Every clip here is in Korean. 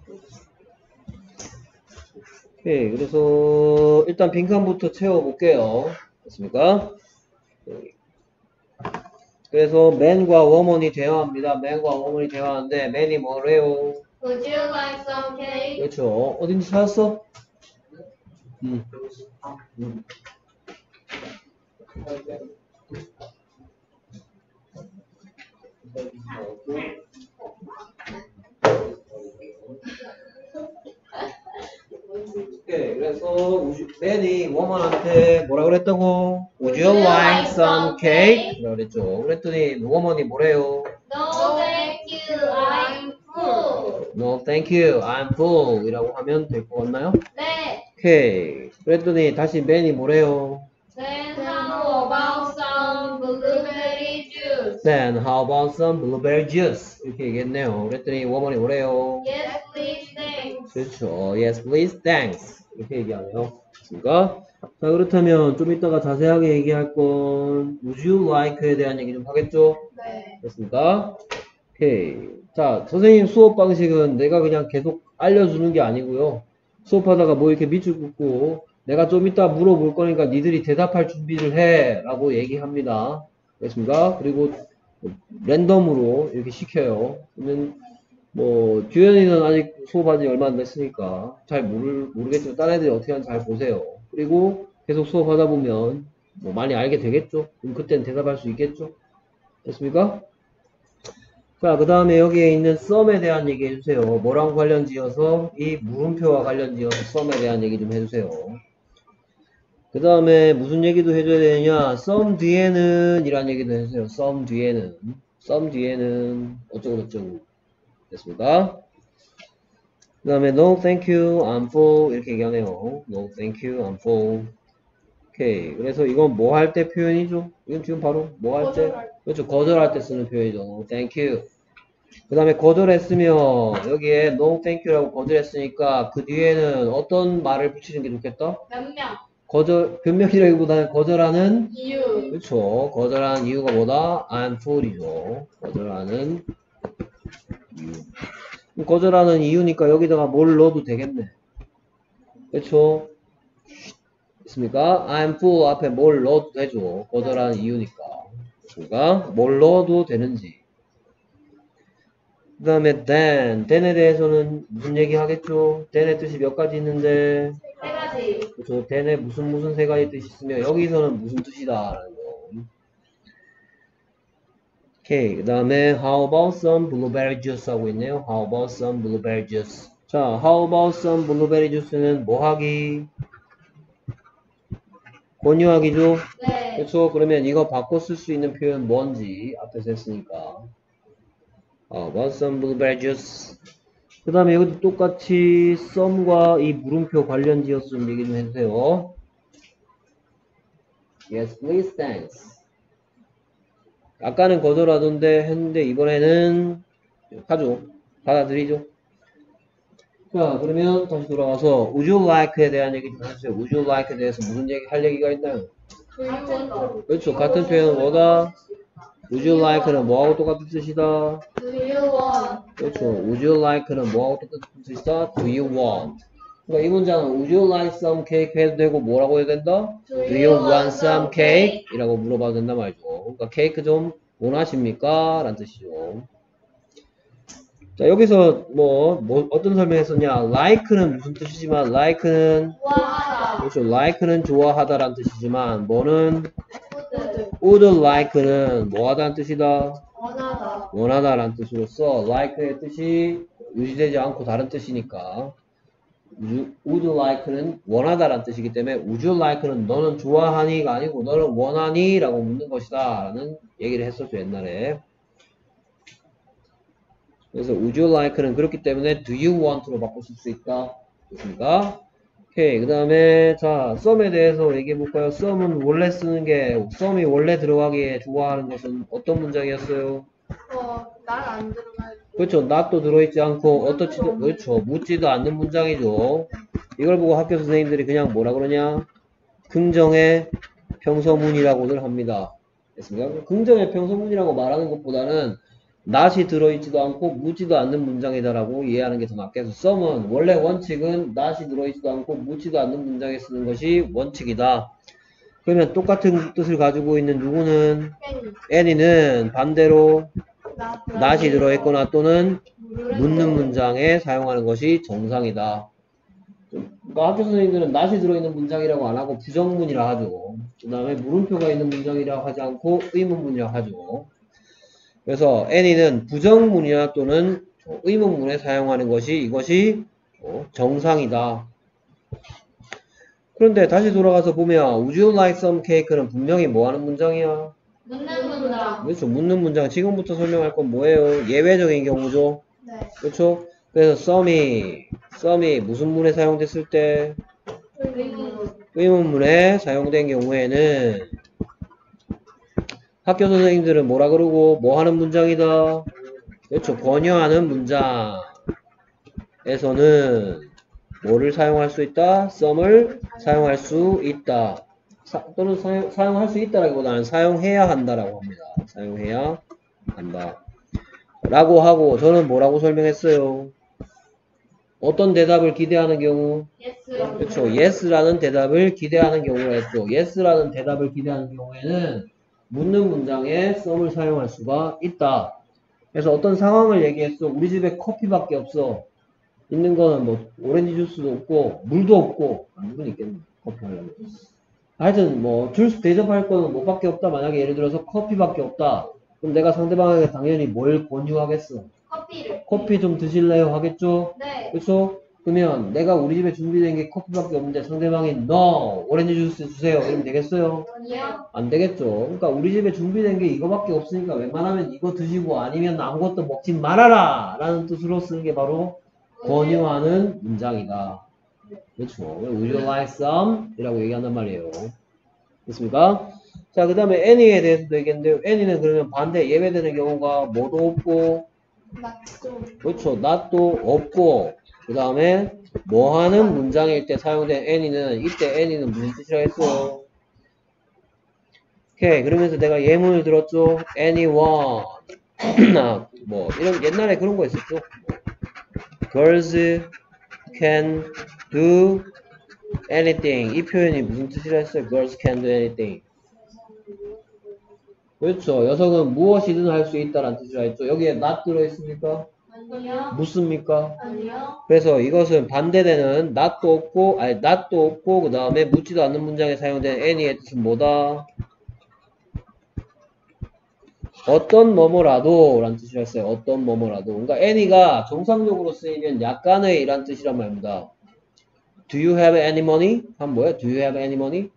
오케이. 그래서 일단 빈칸부터 채워볼게요. 됐습니까? 그래서 man과 woman이 대화합니다. man과 woman이 대화하는데 man이 뭐래요? Would you like some cake? 그렇죠. 어딘지 찾았어? 오케이. 그래서 man이 woman한테 뭐라 그랬다고? Would you like some cake? 라고 그랬죠. 그랬더니 woman이 뭐래요? No, thank you. I'm full. No, thank you. I'm full. 이라고 하면 될 것 같나요? 네. 오케이. 그랬더니 다시 man이 뭐래요? Then how about some blueberry juice? Then how about some blueberry juice? 이렇게 얘기했네요. 그랬더니 woman이 뭐래요? Yes, please, thanks. 그렇죠. Yes, please, thanks. 이렇게 얘기하네요. 됐습니까? 자, 그렇다면 좀 이따가 자세하게 얘기할 건 Would you like에 대한 얘기 좀 하겠죠? 네. 됐습니까? 오케이. 자, 선생님 수업 방식은 내가 그냥 계속 알려주는 게 아니고요. 수업하다가 뭐 이렇게 밑줄 긋고 내가 좀 이따 물어볼 거니까 니들이 대답할 준비를 해 라고 얘기합니다. 됐습니까? 그리고 랜덤으로 이렇게 시켜요. 그러면 뭐 규현이는 아직 수업한 지 얼마 안 됐으니까 잘 모르겠지만 다른 애들이 어떻게 하는지 잘 보세요. 그리고 계속 수업하다 보면 뭐 많이 알게 되겠죠. 그럼 그때는 대답할 수 있겠죠. 됐습니까? 자, 그 다음에 여기에 있는 썸에 대한 얘기 해주세요. 뭐랑 관련 지어서 이 물음표와 관련 지어서 썸에 대한 얘기 좀 해주세요. 그 다음에 무슨 얘기도 해줘야 되느냐? 썸 뒤에는 이란 얘기도 해주세요. 썸 뒤에는 어쩌고저쩌고. 됐습니까? 그 다음에 no thank you, I'm full 이렇게 얘기하네요. no thank you, I'm full. 오케이. 그래서 이건 뭐 할 때 표현이죠? 이건 지금 바로 뭐 할 때? 그렇죠. 거절할 때 쓰는 표현이죠. no thank you. 그 다음에 거절했으면 여기에 no thank you라고 거절했으니까 그 뒤에는 어떤 말을 붙이는 게 좋겠다? 변명. 변명이라기보다는 거절하는 이유. 그렇죠. 거절하는 이유가 뭐다? I'm full이죠. 거절하는 이유. 거절하는 이유니까 여기다가 뭘 넣어도 되겠네. 그렇죠. 있습니까? I'm full 앞에 뭘 넣어도 되죠. 거절하는 이유니까. 그러니까 뭘 넣어도 되는지. 그 다음에 then에 대해서는 무슨 얘기 하겠죠? then의 뜻이 몇 가지 있는데 세 가지. 그렇죠. then에 무슨 세 가지 뜻이 있으며 여기서는 무슨 뜻이다 라는 거. 오케이. 그 다음에 how about some blueberry juice 하고 있네요. how about some blueberry juice. 자, how about some blueberry juice는 뭐 하기? 권유하기죠? 네. 그렇죠. 그러면 이거 바꿔 쓸 수 있는 표현 뭔지 앞에서 했으니까 how about some blueberry juice. 그 다음에 여기도 똑같이 some과 이 물음표 관련 지어서 좀 얘기 좀 해주세요. Yes, please, thanks. 아까는 거절하던데 했는데 이번에는 하죠. 받아들이죠. 자, 그러면 다시 돌아와서 Would you like에 대한 얘기 좀 해주세요. Would you like에 대해서 무슨 얘기 할 얘기가 있나요? 그렇죠. 같은 표현은 뭐다? Would you like는 뭐하고 똑같은 뜻이다? Do you want? 그렇죠. Would you like는 뭐하고 똑같은 뜻이다? Do you want? 그러니까 이 문장은 Would you like some cake 해도 되고 뭐라고 해야 된다? Do you want some cake? 이라고 물어봐도 된단 말이죠. 그러니까 케이크 좀 원하십니까? 라는 뜻이죠. 자, 여기서 뭐 어떤 설명했었냐? like는 무슨 뜻이지만 like는 좋아하다. 그렇죠. like는 좋아하다 라는 뜻이지만 뭐는 would. would like는 뭐하다는 뜻이다? 원하다. 원하다 라는 뜻으로서 like의 뜻이 유지되지 않고 다른 뜻이니까 would like는 원하다 라는 뜻이기 때문에 would you like는 너는 좋아하니가 아니고 너는 원하니? 라고 묻는 것이다 라는 얘기를 했었죠 옛날에. 그래서 would you like는 그렇기 때문에 do you want로 바꿔 쓸 수 있다. 됐습니까? 오케이. 그 다음에 자 썸에 대해서 얘기해 볼까요? 썸은 원래 쓰는 게 썸이 원래 들어가기에 좋아하는 것은 어떤 문장이었어요? 날 안 들어갈. 그렇죠. not도 들어있지 않고 어떻지도 그렇죠. 묻지도 않는 문장이죠. 이걸 보고 학교 선생님들이 그냥 뭐라 그러냐? 긍정의 평서문이라고들 합니다. 됐습니까? 긍정의 평서문이라고 말하는 것보다는 not이 들어있지도 않고 묻지도 않는 문장이다라고 이해하는 게 더 맞겠어. some은 원래 원칙은 not이 들어있지도 않고 묻지도 않는 문장에 쓰는 것이 원칙이다. 그러면 똑같은 뜻을 가지고 있는 누구는 any는 반대로 not이 들어있거나 또는 묻는 문장에 사용하는 것이 정상이다. 그러니까 학교 선생님들은 not이 들어있는 문장이라고 안 하고 부정문이라 하죠. 그 다음에 물음표가 있는 문장이라고 하지 않고 의문문이라고 하죠. 그래서 any는 부정문이나 또는 의문문에 사용하는 것이 이것이 정상이다. 그런데 다시 돌아가서 보면 Would you like some cake는 분명히 뭐 하는 문장이야? 묻는 문장. 그렇죠. 묻는 문장. 지금부터 설명할 건 뭐예요? 예외적인 경우죠. 네. 그렇죠? 그래서 some이 무슨 문에 사용됐을 때? 의문. 의문문에 사용된 경우에는 학교 선생님들은 뭐라 그러고 뭐 하는 문장이다? 그렇죠. 권유하는 문장에서는 뭐를 사용할 수 있다? some을 사용할 수 있다. 또는 사용할 수 있다라기보다는 사용해야 한다라고 합니다. 사용해야 한다. 라고 하고 저는 뭐라고 설명했어요? 어떤 대답을 기대하는 경우? Yes. 그렇죠. yes라는 대답을 기대하는 경우가 있죠. yes라는 대답을 기대하는 경우에는 묻는 문장에 some을 사용할 수가 있다. 그래서 어떤 상황을 얘기했어. 우리 집에 커피밖에 없어. 있는 거는 뭐 오렌지 주스도 없고 물도 없고 물은 있겠네. 커피 하려면. 하여튼 뭐 주스 대접할 거는 뭐밖에 없다. 만약에 예를 들어서 커피밖에 없다. 그럼 내가 상대방에게 당연히 뭘 권유하겠어? 커피를. 커피 좀 드실래요? 하겠죠? 네. 그렇죠? 그러면 내가 우리 집에 준비된 게 커피밖에 없는데 상대방이 no 오렌지 주스 주세요. 이러면 되겠어요? 아니요. 안 되겠죠. 그러니까 우리 집에 준비된 게 이거밖에 없으니까 웬만하면 이거 드시고 아니면 아무것도 먹지 말아라 라는 뜻으로 쓰는 게 바로 권유하는 문장이다. 그렇죠. Would you like some? 이라고 얘기한단 말이에요. 됐습니까? 자, 그 다음에 any에 대해서도 얘기했는데요. any는 그러면 반대 예외되는 경우가 뭐도 없고, 맞죠. 그렇죠. not도 없고, 그 다음에 뭐 하는 문장일 때 사용된 any는, 이때 any는 무슨 뜻이라 했어요? 오케이. 그러면서 내가 예문을 들었죠. anyone. 뭐, 이런, 옛날에 그런 거 있었죠. girls can do anything. 이 표현이 무슨 뜻이라 했어요? girls can do anything. 그렇죠. 여성은 무엇이든 할 수 있다라는 뜻이라 했죠. 여기에 not 들어있습니까? 아니요. 묻습니까? 아니요. 그래서 이것은 반대되는 not도 없고, 그 다음에 묻지도 않는 문장에 사용된 any의 뜻은 뭐다? 어떤 뭐뭐라도 라는 뜻이라 했어요. 어떤 뭐뭐라도. 그러니까 any가 정상적으로 쓰이면 약간의 이란 뜻이란 말입니다. Do you have any money? 한 뭐야? Do you have any money?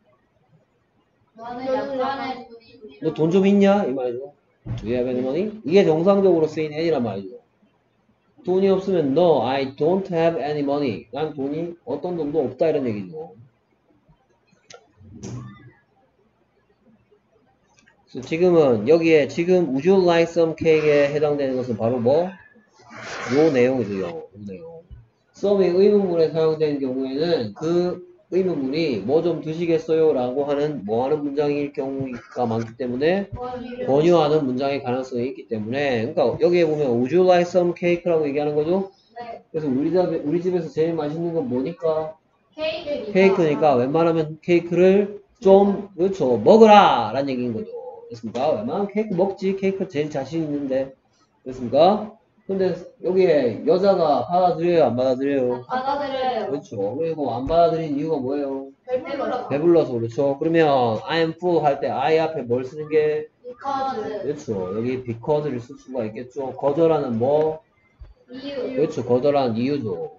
너는 약간의 너 돈 좀 있냐? 이 말이죠. Do you have any money? 이게 정상적으로 쓰인 any란 말이죠. 돈이 없으면 No, I don't have any money. 난 돈이 어떤 돈도 없다 이런 얘기죠. 그래서 지금은 여기에 지금 Would you like some cake에 해당되는 것은 바로 뭐? 요 내용이죠. 요 내용. some이 의문문에 사용되는 경우에는 그 의문문이 뭐 좀 드시겠어요? 라고 하는 뭐 하는 문장일 경우가 많기 때문에 권유하는 문장의 가능성이 있기 때문에 그러니까 여기에 보면 Would you like some cake라고 얘기하는 거죠? 네. 그래서 우리 집에서 제일 맛있는 건 뭐니까? 케이크니까. 케이크니까 웬만하면 케이크를 좀 그렇죠 먹으라 라는 얘기인 거죠. 됐습니까? 웬만하면 케이크 먹지. 케이크 제일 자신 있는데. 됐습니까? 근데 여기에 여자가 받아들여요? 안 받아들여요? 받아들여요. 그렇죠. 그리고 안 받아들인 이유가 뭐예요? 배불러. 배불러서 그렇죠. 그러면 I'm full 할 때 I 앞에 뭘 쓰는 게? because. 그렇죠. 여기 because를 쓸 수가 있겠죠. 거절하는 뭐? 이유. 그렇죠. 거절하는 이유죠.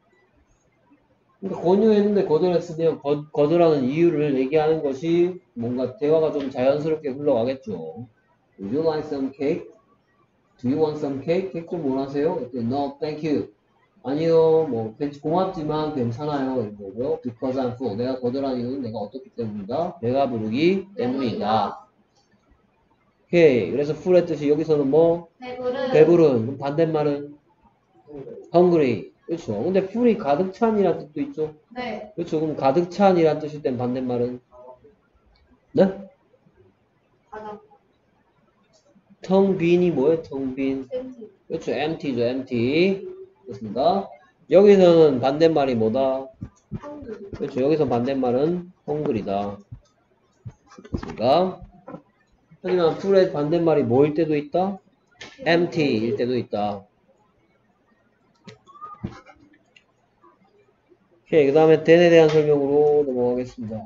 그러니까 권유했는데 거절했으면 거절하는 이유를 얘기하는 것이 뭔가 대화가 좀 자연스럽게 흘러가겠죠. Would you like some cake? Do you want some cake? 케이크 좀 원하세요? No, thank you. 아니요, 뭐 고맙지만 괜찮아요. 이거고요. Because I'm full. 내가 거절한 이유는 내가 어떻기 때문이다? 배가 부르기 때문이다. 오케이. 그래서 full의 뜻이 여기서는 뭐? 배부른. 그럼 반대말은? hungry. 그렇죠. 근데 full이 가득 찬이라는 뜻도 있죠. 네. 그렇죠. 그럼 가득 찬이라는 뜻일 땐 반대말은? 네? 바닥. 텅 빈이 뭐예요? 텅 빈. 그렇죠. empty죠. empty. 됐습니다. 여기서는 반대말이 뭐다? 그렇죠. 여기서 반대말은 헝그리다. 됐습니다. 하지만 full의 반대말이 뭐일 때도 있다? empty일 때도 있다. 오케이. 그 다음에 then에 대한 설명으로 넘어가겠습니다.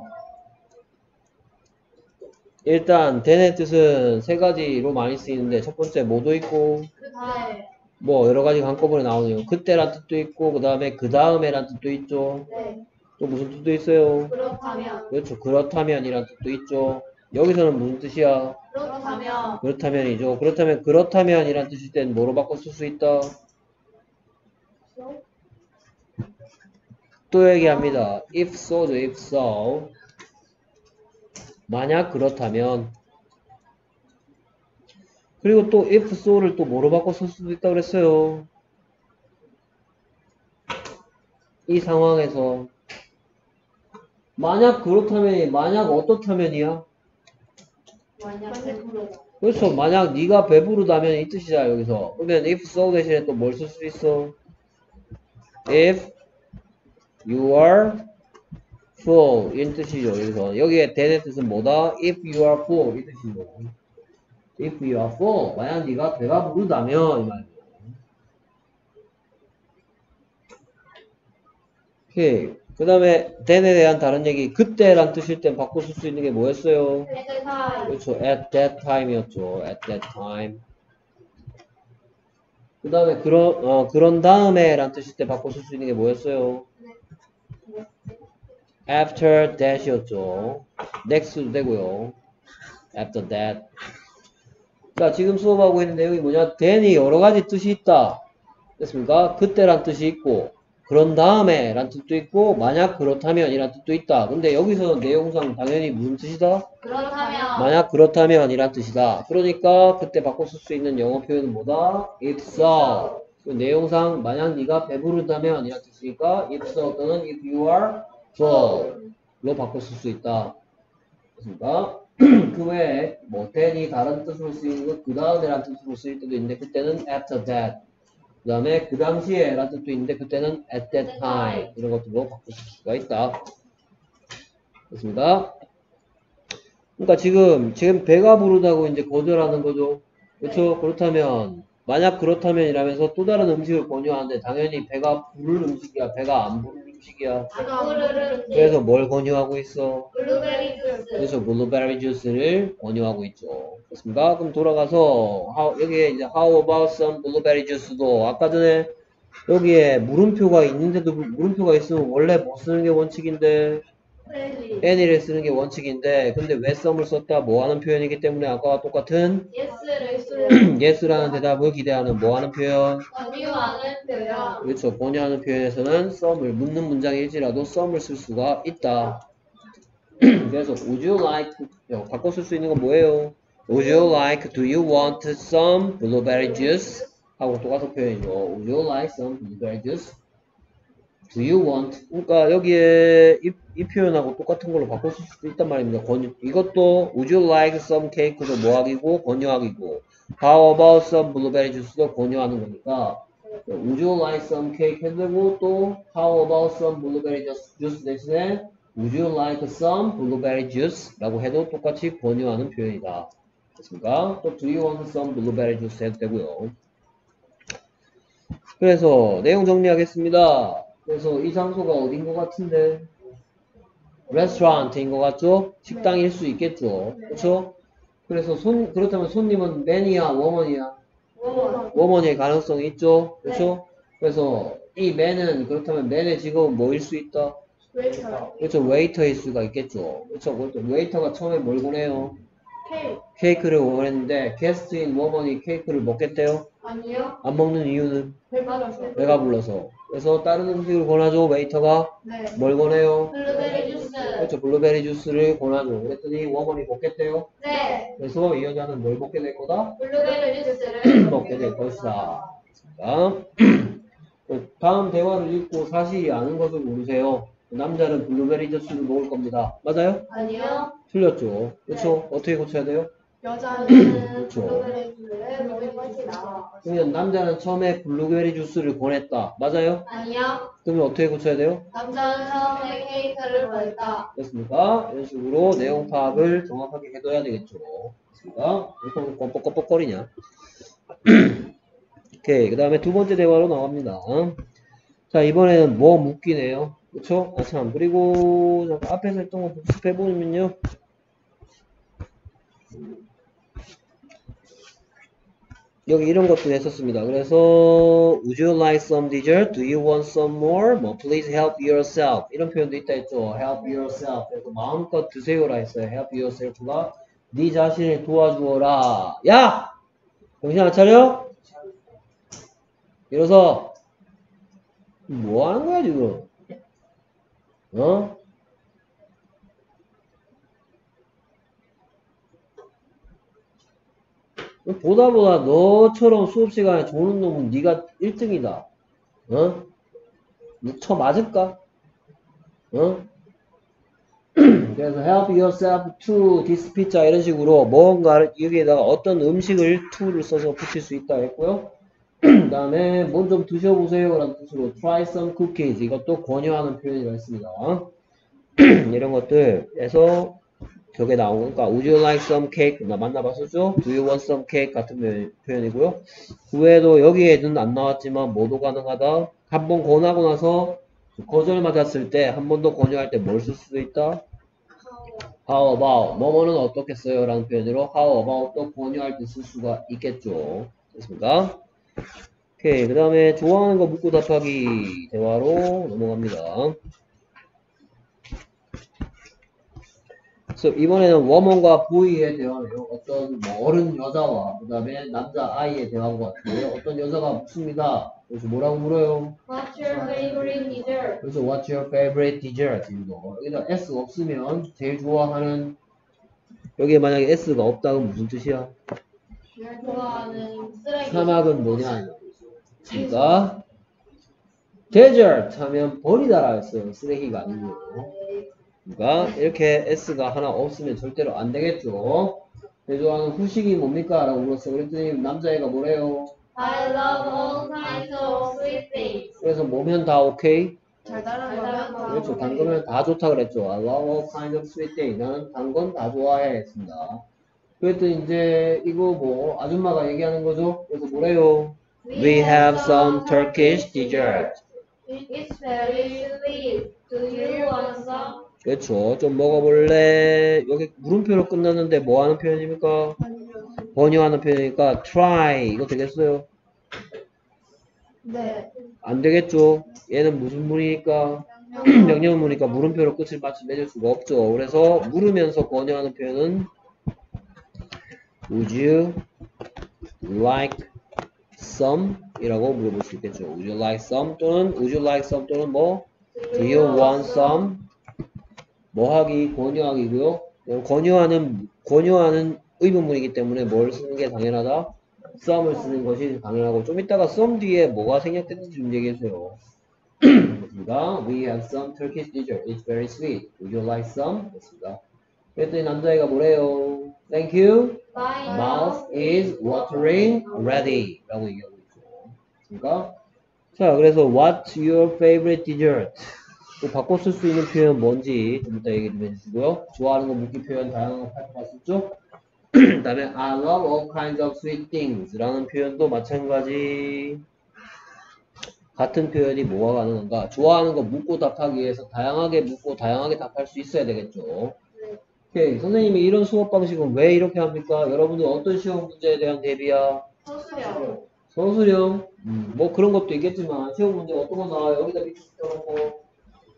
일단 then의 뜻은 세 가지로 많이 쓰이는데 첫 번째 뭐도 있고 네. 뭐 여러 가지가 한꺼번에 나오네요. 그때란 뜻도 있고 그 다음에 그 다음에란 뜻도 있죠. 네. 또 무슨 뜻도 있어요? 그렇다면. 그렇죠. 그렇다면이란 뜻도 있죠. 여기서는 무슨 뜻이야? 그렇다면. 그렇다면이죠. 그렇다면 그렇다면이란 뜻일 땐 뭐로 바꿔 쓸 수 있다? 또 얘기합니다. if so죠. if so. 만약 그렇다면. 그리고 또 if so를 또 뭐로 바꿔 쓸 수도 있다 그랬어요. 이 상황에서 만약 그렇다면이 만약 어떻다면이야? 만약 그렇죠. 만약 네가 배부르다면 이 뜻이잖아 여기서. 그러면 if so 대신에 또 뭘 쓸 수 있어? if you are full 이 뜻이죠 여기서. 여기에 then의 뜻은 뭐다? if you are full 이 뜻이죠. if you are full 만약 네가 배가 부르다면 이 말이에요. 오케이. 그 다음에 then에 대한 다른 얘기 그때란 뜻일 땐 바꿔 쓸 수 있는 게 뭐였어요? 그렇죠. at that time이었죠. at that time. 그 다음에 그런 다음에 란 뜻일 때 바꿔 쓸 수 있는 게 뭐였어요? after that이었죠. next도 되고요. after that. 자, 지금 수업하고 있는 내용이 뭐냐? then이 여러 가지 뜻이 있다. 됐습니까? 그때란 뜻이 있고 그런 다음에 란 뜻도 있고 만약 그렇다면 이란 뜻도 있다. 근데 여기서 내용상 당연히 무슨 뜻이다? 그렇다면. 만약 그렇다면 이란 뜻이다. 그러니까 그때 바꿔 쓸 수 있는 영어 표현은 뭐다? if so. 그 내용상 만약 네가 배부르다면 이란 뜻이니까 if so 또는 if you are full로 바꿔 쓸 수 있다. 됐습니까? 그 외에 뭐 then이 다른 뜻으로 쓰이는 것 그 다음에란 뜻으로 쓰일 때도 있는데 그때는 after that. 그 다음에 그 당시에 라는 뜻도 있는데 그때는 at that time 이런 것들로 바꿀 수가 있다. 됐습니다. 그러니까 지금 배가 부르다고 이제 거절하는 거죠. 그렇죠? 그렇다면 만약 그렇다면 이라면서 또 다른 음식을 권유하는데 당연히 배가 부를 음식이야 배가 안 부를 음식이야. 그래서 뭘 권유하고 있어? 블루베리 주스. 그래서 블루베리 주스를 권유하고 있죠. 그렇습니까? 그럼 돌아가서 여기에 이제 how about some blueberry juice도 아까 전에 여기에 물음표가 있는데도 물음표가 있으면 원래 뭐 쓰는 게 원칙인데 any를 쓰는 게 원칙인데 근데 왜 some을 썼다 뭐 하는 표현이기 때문에 아까와 똑같은 예스를 yes라는 대답을 기대하는 뭐 하는 표현 권유하는 표현. 그렇죠. 권유하는 표현에서는 some을 묻는 문장일지라도 some을 쓸 수가 있다. 그래서 would you like 바꿔 쓸 수 있는 건 뭐예요? Would you like, do you want some blueberry juice? 하고 똑같은 표현이죠. Would you like some blueberry juice? Do you want? 그러니까 여기에 이 표현하고 똑같은 걸로 바꿀 수도 있단 말입니다. 이것도 Would you like some cake도 뭐하기고 권유하기고 How about some blueberry juice도 권유하는 거니까 Would you like some cake 해도 되고 또 How about some blueberry juice 대신에 Would you like some blueberry juice? 라고 해도 똑같이 권유하는 표현이다. 됐습니까? 또 Do you want some blueberry juice 해도 되고요. 그래서 내용 정리하겠습니다. 그래서 이 장소가 어딘 것 같은데? 레스토랑트인 것 같죠? 식당일 수 있겠죠? 그렇죠? 그래서 그렇다면 손님은 맨이야, 워먼이야? 워먼일 가능성이 있죠? 그렇죠? 그래서 이 맨은 그렇다면 맨의 직업은 뭐일 수 있다? 그렇죠. 웨이터일 수가 있겠죠. 그렇죠. 웨이터가 처음에 뭘 권해요? 케이크를 원했는데 게스트인 워먼이 케이크를 먹겠대요? 아니요. 안 먹는 이유는? 배가 불러서. 그래서 다른 음식을 권하죠. 웨이터가 네. 뭘 권해요? 블루베리 주스. 그렇죠. 블루베리 주스를 권하죠. 그랬더니 워먼이 먹겠대요? 네. 그래서 이 여자는 뭘 먹게 될 거다? 블루베리 주스를 먹게 될 것이다. 자, 다음 대화를 읽고 사실이 아는 것을 모르세요. 남자는 블루베리 주스를 먹을 겁니다. 맞아요? 아니요. 틀렸죠. 그렇죠? 어떻게 고쳐야 돼요? 여자는 그렇죠. 블루베리 주스를 먹을 것이다. 그러면 남자는 처음에 블루베리 주스를 권했다. 맞아요? 아니요. 그러면 어떻게 고쳐야 돼요? 남자는 처음에 케이크를 구했다. 됐습니까? 이런 식으로 내용 파악을 정확하게 해둬야 되겠죠. 됐습니까? 이렇게 껌뻑껌뻑거리냐? 오케이. 그 다음에 두 번째 대화로 나갑니다. 자, 이번에는 뭐 묻기네요. 그쵸? 아, 참. 그리고, 잠깐 앞에서 했던 거 복습해보면요. 여기 이런 것도 했었습니다. 그래서, Would you like some dessert? Do you want some more? 뭐, please help yourself. 이런 표현도 있다 했죠. Help yourself. 그래서 마음껏 드세요라 했어요. Help yourself가 네 자신을 도와주어라. 야! 정신 안 차려? 이래서 뭐 하는 거야 지금? 어? 보다 너처럼 수업 시간에 조는 놈은 네가 1등이다. 어? 너 쳐 맞을까? 어? 그래서 help yourself to this pizza 이런 식으로 뭔가를 여기에다가 어떤 음식을 to를 써서 붙일 수 있다 했고요. 그 다음에 뭐 좀 드셔보세요 라는 뜻으로 try some cookies 이것도 권유하는 표현이 있습니다. 이런 것들에서 저게 나온 거니까 would you like some cake 나 만나봤었죠? do you want some cake 같은 표현이고요. 그 외에도 여기에는 안 나왔지만 뭐도 가능하다. 한번 권하고 나서 거절 맞았을 때 한 번 더 권유할 때 뭘 쓸 수도 있다. how about 뭐뭐는 어떻겠어요 라는 표현으로 how about 또 권유할 때 쓸 수가 있겠죠. 됐습니까? 오케이. 그 다음에 좋아하는 거 묻고 답하기 대화로 넘어갑니다. 그래서 이번에는 워먼과 보이의 대화네요. 어떤 뭐 어른 여자와 그 다음에 남자 아이의 대화인 것 같은데요. 어떤 여자가 묻습니다. 그래서 뭐라고 물어요? What's your favorite dessert? 그래서 What's your favorite dessert? 이거 여기다 S 없으면 제일 좋아하는 여기에 만약에 S가 없다면 무슨 뜻이야? 제일 좋아하는 쓰레기. 사막은 뭐냐? 그러니까 dessert 하면 버리다라 했어요. 쓰레기가 아니고. 그러니까 이렇게 S가 하나 없으면 절대로 안 되겠죠. 제일 좋아하는 후식이 뭡니까? 라고 물었어요. 그랬더니 남자애가 뭐래요? I love all kinds of sweet things. 그래서 뭐면 다 오케이? 달달한 거면 그렇죠. 단 거면 다 좋다 그랬죠. I love all kinds of sweet things. 나는 단 건 다 좋아해 했습니다. 그랬더니 이제 이거 뭐 아줌마가 얘기하는 거죠. 그래서 뭐래요? We have some Turkish dessert. It's very sweet. Do you want some? 그렇죠. 좀 먹어볼래? 여기 물음표로 끝났는데 뭐 하는 표현입니까? 번역하는 표현이니까 try 이거 되겠어요? 네. 안 되겠죠. 얘는 무슨 문이니까 명령문이니까 물음표로 끝을 마치 맺을 수가 없죠. 그래서 물으면서 번역하는 표현은 Would you like some? 이라고 물어볼 수 있겠죠. Would you like some? 또는 Would you like some? 또는 뭐 Do you want some? 뭐 하기, 권유하기고요. 권유하는 의문문이기 때문에 뭘 쓰는 게 당연하다? some을 쓰는 것이 당연하고 좀 이따가 some 뒤에 뭐가 생략됐는지 좀 얘기해주세요. 됐습니다. We have some Turkish dessert. It's very sweet. Would you like some? 됐습니다. 그랬더니 남자애가 뭐래요? Thank you. My Mouth is watering already. 라고 얘기하고 있죠. 됐습니까? 자, 그래서 What's your favorite dessert? 또 바꿔 쓸 수 있는 표현 뭔지 좀 이따 얘기 좀 해주시고요. 좋아하는 거 묻기 표현 다양한 거 살펴봤었죠? 그 다음에 I love all kinds of sweet things 라는 표현도 마찬가지 같은 표현이 뭐가 가능한가? 좋아하는 거 묻고 답하기 위해서 다양하게 묻고 다양하게 답할 수 있어야 되겠죠. 오케이. 선생님이 이런 수업 방식은 왜 이렇게 합니까? 여러분들 어떤 시험 문제에 대한 대비야? 서술형. 서술형? 뭐 그런 것도 있겠지만 시험 문제 어떤 거 나와요? 여기다 밑줄쳐놓고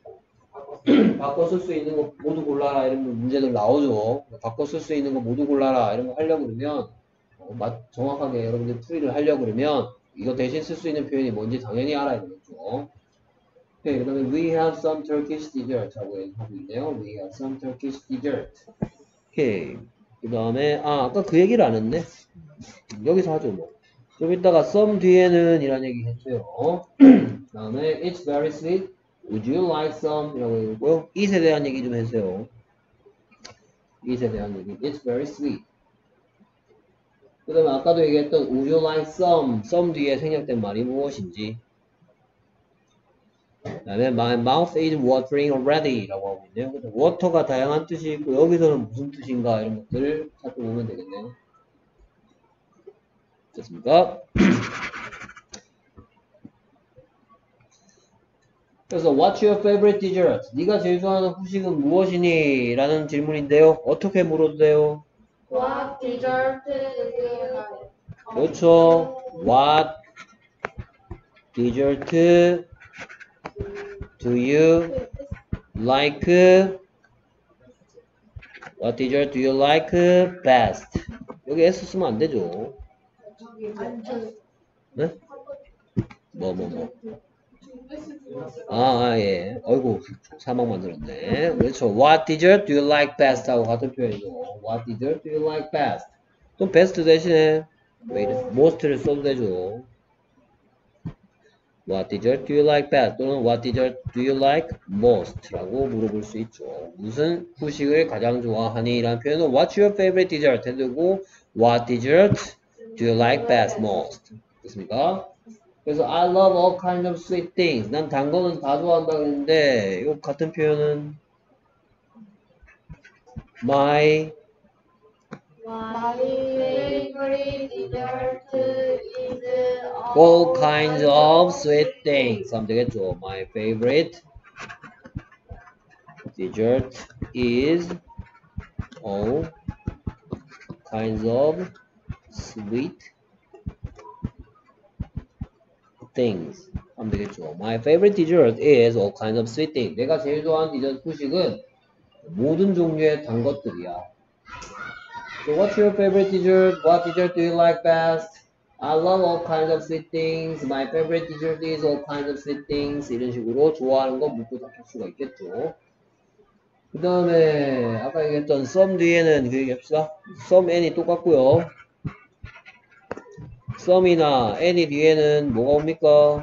바꿔 쓸 수 있는 거 모두 골라라 이런 문제들 나오죠. 바꿔 쓸 수 있는 거 모두 골라라 이런 거 하려고 그러면 정확하게 여러분들 풀이를 하려고 그러면 이거 대신 쓸 수 있는 표현이 뭔지 당연히 알아야 되겠죠. 네, 그 다음에 we have some Turkish dessert 하고 있네요. We have some Turkish dessert. 오케이. 그 다음에 아까 그 얘기를 안 했네. 여기서 하죠 뭐. 좀 이따가 some 뒤에는 이란 얘기 했어요. 그 다음에 it's very sweet. Would you like some? 이라고 얘기했고요. it에 대한 얘기 좀 해주세요. it에 대한 얘기. It's very sweet. 그 다음에 아까도 얘기했던 would you like some? some 뒤에 생략된 말이 무엇인지. 그 다음에 my mouth is watering already 라고 하고 있네요. 그래서 water가 다양한 뜻이 있고 여기서는 무슨 뜻인가 이런 것들을 살펴보면 되겠네요. 됐습니까? 그래서 what's your favorite dessert? 네가 제일 좋아하는 후식은 무엇이니? 라는 질문인데요. 어떻게 물어도 돼요? What dessert do you like? 그렇죠. What dessert do you like? What dessert do you like best? 여기 S 쓰면 안 되죠. 네? 뭐. 예. 어이구, 사막 만들었네. 그렇죠. What dessert do you like best? 하고 같은 표현이죠. What dessert do you like best? 또 best 대신에 most를 써도 되죠. What dessert do you like best? 또는 What dessert do you like most? 라고 물어볼 수 있죠. 무슨 후식을 가장 좋아하니? 라는 표현은 What's your favorite dessert? 해도 되고 What dessert do you like best most? 됐습니까? 그래서 I love all kinds of sweet things. 난 단 거는 다 좋아한다고 했는데 이 같은 표현은 My favorite dessert is all kinds of sweet things 하면 되겠죠. My favorite dessert is all kinds of sweet things 하면 되겠죠. My favorite dessert is all kinds of sweet things. 내가 제일 좋아하는 디저트 후식은 모든 종류의 단 것들이야. So what's your favorite dessert? What dessert do you like best? I love all kinds of sweet things. My favorite dessert is all kinds of sweet things. 이런 식으로 좋아하는 거 묻고 답할 수가 있겠죠. 그 다음에 아까 얘기했던 some 뒤에는 그 얘기합시다. some and이 똑같고요. some이나 any 뒤에는 뭐가 옵니까?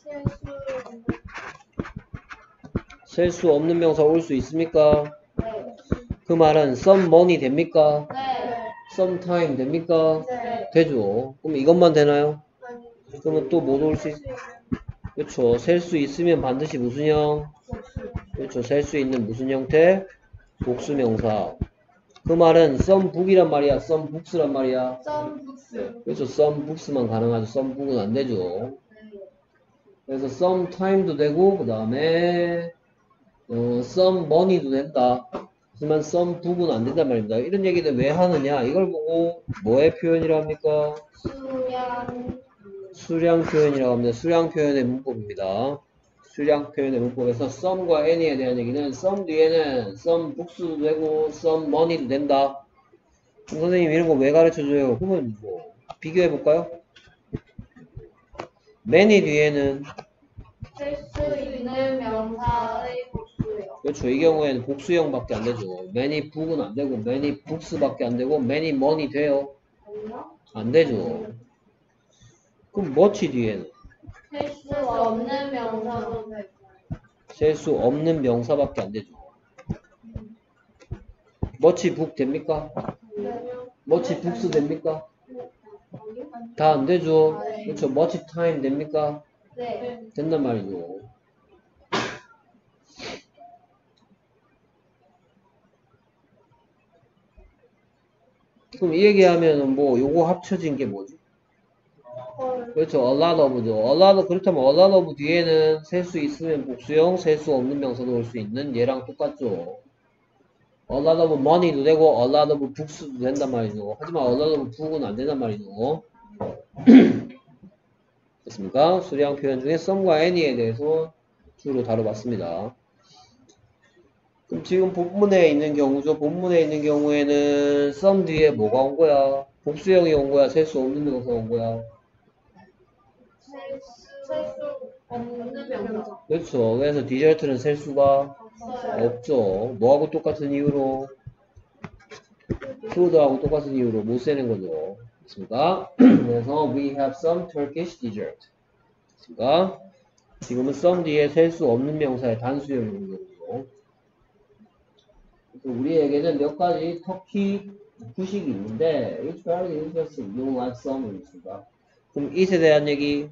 셀 수 없는 명사 올 수 있습니까? 그 말은 some money 됩니까? some time 됩니까? 되죠. 그럼 이것만 되나요? 그러면 또 뭐 올 수 있... 그렇죠. 셀 수 있으면 반드시 무슨 형? 그렇죠. 셀 수 있는 무슨 형태? 복수명사. 그 말은 some book이란 말이야. some books란 말이야. 그렇죠. some books만 가능하죠. some book은 안 되죠. 그래서 some time도 되고 그 다음에 some money도 된다. 하지만 some book은 안 된단 말입니다. 이런 얘기는 왜 하느냐? 이걸 보고 뭐의 표현이라 합니까? 수량 표현이라고 합니다. 수량 표현의 문법입니다. 수량 표현의 문법에서 some과 any에 대한 얘기는 some 뒤에는 some books도 되고 some money도 된다. 그럼 선생님 이런 거 왜 가르쳐줘요? 그러면 뭐 비교해볼까요? many 뒤에는 셀 수 있는 명사의 복수예요. 그렇죠. 이 경우에는 복수형밖에 안 되죠. many book은 안 되고 many books밖에 안 되고 many money 돼요? 안 되죠. 그럼 much 뒤에는 셀 수 없는 명사도 되고. 셀 수 없는 명사밖에 안 되죠. much book 됩니까? much books 됩니까? 다 안 되죠. 그렇죠. much time 됩니까? 네. 된단 말이죠. 그럼 이 얘기하면은 뭐 요거 합쳐진 게 뭐지? 그렇죠. a lot of죠. a lot of, 그렇다면 a lot of 뒤에는 셀 수 있으면 복수형, 셀 수 없는 명사도 올 수 있는 얘랑 똑같죠. a lot of money도 되고 a lot of books도 된단 말이죠. 하지만 a lot of book은 안 된단 말이죠. 됐습니까? 수량 표현 중에 some과 any에 대해서 주로 다뤄봤습니다. 그럼 지금 본문에 있는 경우죠. 본문에 있는 경우에는 some 뒤에 뭐가 온 거야? 복수형이 온 거야? 셀 수 없는 명사가 온 거야? 셀 수 없는 명사. 그렇죠. 그래서 디저트는 셀 수가 없죠. 뭐하고 똑같은 이유로? 푸드하고 똑같은 이유로 못 세는 거죠. 됐습니까? 그래서 we have some Turkish dessert. 됐습니까? 지금은 some 뒤에 셀 수 없는 명사의 단수형이 온 거죠. 우리에게는 몇 가지 터키 후식이 있는데 it's very interesting. You like some? 이렇습니다. 그럼 it에 대한 얘기.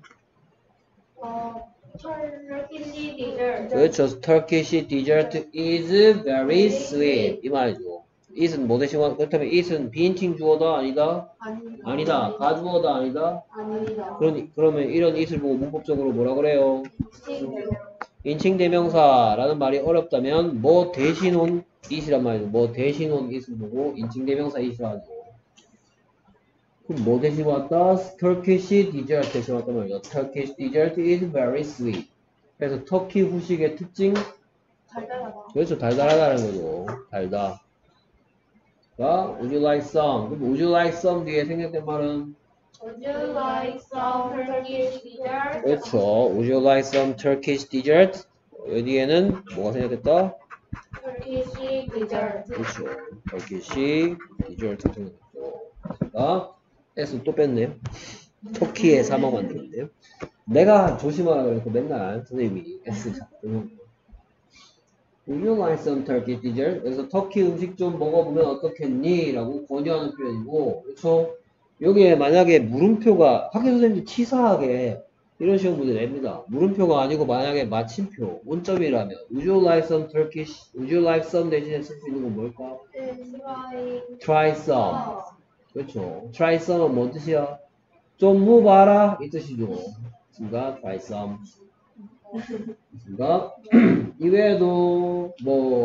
Turkish dessert. 그렇죠. Turkish dessert is very sweet. 이 말이죠. it은 뭐 대신 그렇다면 it은 비인칭 주어다 아니다? 아니다. 가주어다 아니다? 아니다. 그러면 이런 it을 보고 문법적으로 뭐라 그래요? 인칭 대명사라는 말이 어렵다면 뭐 대신 온 it이란 말이죠. 뭐 대신 온 it을 보고 인칭 대명사 it이라 하죠. 그럼 뭐 대신 왔다? Turkish dessert 대신 왔단 말이죠. Turkish dessert is very sweet. 그래서 터키 후식의 특징? 달달하다. 그렇죠. 달달하다는 거죠. 달다. 자, would you like some? 그럼 would you like some 뒤에 생략된 말은? Would you like some Turkish dessert? 그렇죠. Would you like some Turkish dessert? 여기에는 뭐가 생략됐다? Turkish dessert. 그렇죠. Turkish dessert 생략됐죠. 자, S 또 뺐네요. 터키의 사막 만들었네요. 내가 조심하라 그래서 맨날 선생님이 S 자꾸 Would you like some Turkish dessert? 그래서 터키 음식 좀 먹어보면 어떻겠니? 라고 권유하는 표현이고, 그렇죠? 여기에 만약에 물음표가 학교 선생님들 치사하게 이런 시험 문제 냅니다. 물음표가 아니고 만약에 마침표, 문점이라면 Would you like some Turkish? Would you like some 대신에 쓸 수 있는 건 뭘까? Try some. 그렇죠. Try some은 뭔 뜻이야? 좀 해봐라 이 뜻이죠. 그러니까 try some. 그러니까 이외에도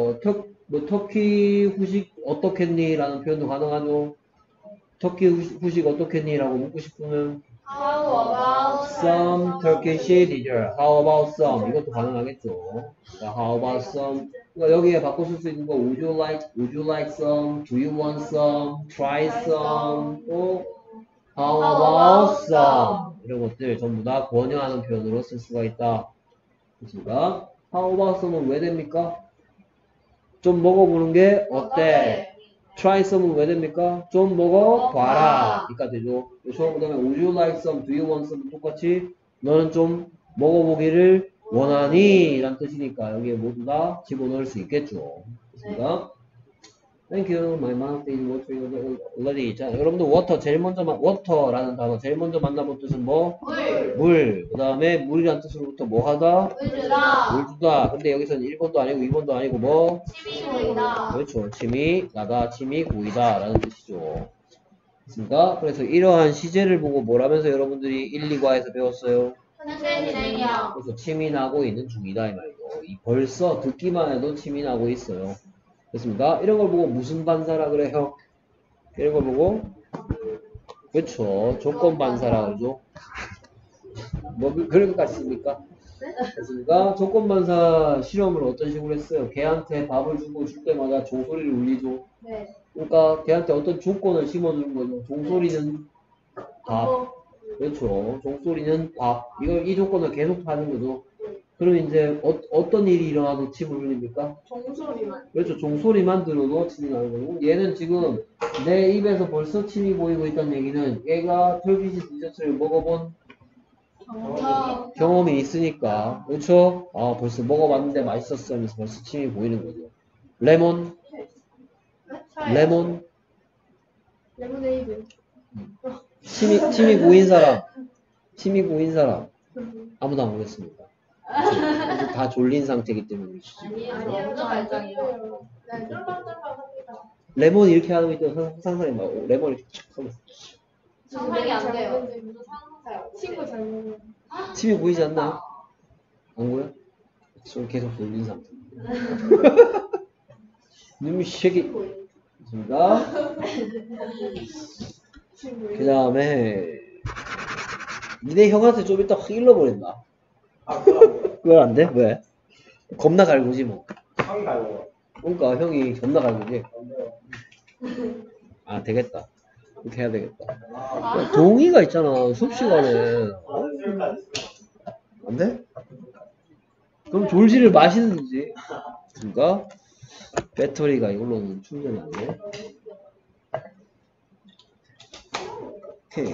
터키 후식 어떻겠니? 라는 표현도 가능하죠. 터키 후식 어떻겠니? 라고 묻고 싶으면 How about some Turkish dessert. How about some? 이것도 가능하겠죠. 그러니까 how about some? 그러니까 여기에 바꿔 쓸 수 있는 거 would you like some? Do you want some? Try some? 또 how about some? 이런 것들 전부 다 권유하는 표현으로 쓸 수가 있다. 그렇습니다. How about some은 왜 됩니까? 좀 먹어보는 게 어때? Try some은 왜 됩니까? 좀 먹어봐라. 이까 되죠. 그렇죠? 그 다음에 Would you like some? Do you want some? 똑같이 너는 좀 먹어보기를 원하니? 라는 뜻이니까 여기에 모두 다 집어넣을 수 있겠죠. 그렇습니다. Thank you. My mouth is watering already. 자, 여러분들 water라는 단어 제일 먼저 만나본 뜻은 뭐? 물. 그 다음에 물이란 뜻으로부터 뭐 하다? 물 주다. 근데 여기서는 1번도 아니고 2번도 아니고 뭐? 침이 보이다. 그렇죠. 침이 나다, 침이 고이다 라는 뜻이죠. 됐습니까? 그래서 이러한 시제를 보고 뭐라면서 여러분들이 1, 2과에서 배웠어요? 현재 진행형. 그래서 침이 나고 있는 중이다 이 말이죠. 벌써 듣기만 해도 침이 나고 있어요. 됐습니까? 이런 걸 보고 무슨 반사라 그래요? 이런 걸 보고 그렇죠. 조건 반사라 그러죠. 뭐 그런 것 같습니까? 됐습니까? 조건 반사 실험을 어떤 식으로 했어요? 걔한테 밥을 주고 줄 때마다 종소리를 울리죠. 네. 그러니까 걔한테 어떤 조건을 심어주는 거죠. 종소리는 밥. 그렇죠. 종소리는 밥. 이 조건을 계속 하는 거죠. 그럼 이제 어떤 일이 일어나도 침을 흘립니까? 종소리만. 그렇죠. 종소리만 들어도 침이 나는 거고 얘는 지금 내 입에서 벌써 침이 보이고 있다는 얘기는 얘가 털기지 디저트를 먹어본 경험이 있으니까 그렇죠? 아 벌써 먹어봤는데 맛있었어 하면서 벌써 침이 보이는 거죠. 레몬 레모네이드. 침이 보인 사람 아무도 안 보겠습니다. 다 졸린 상태이기 때문에 아니요, 저 발장이요. 레몬 이렇게 하고 있던 상상이 막 레몬 이렇게 촥 하면 상상이 안 돼요. 친구 잘못. 침이 보이지 않나요? 안 보여? 저 계속 졸린 상태. 눈이 쉐기 있습니다. 그 다음에 니네 형한테 좀 이따 확 일러버린다. 그건 안 돼? 왜? 겁나 갈구지 뭐. 형이 갈고. 그러니까 형이 겁나 갈구지. 아 되겠다. 그렇게 해야 되겠다. 야, 동의가 있잖아 수업 시간에. 안 돼? 그럼 졸지를 마시는지. 그러니까 배터리가 이걸로는 충전이 안 돼. 오케이.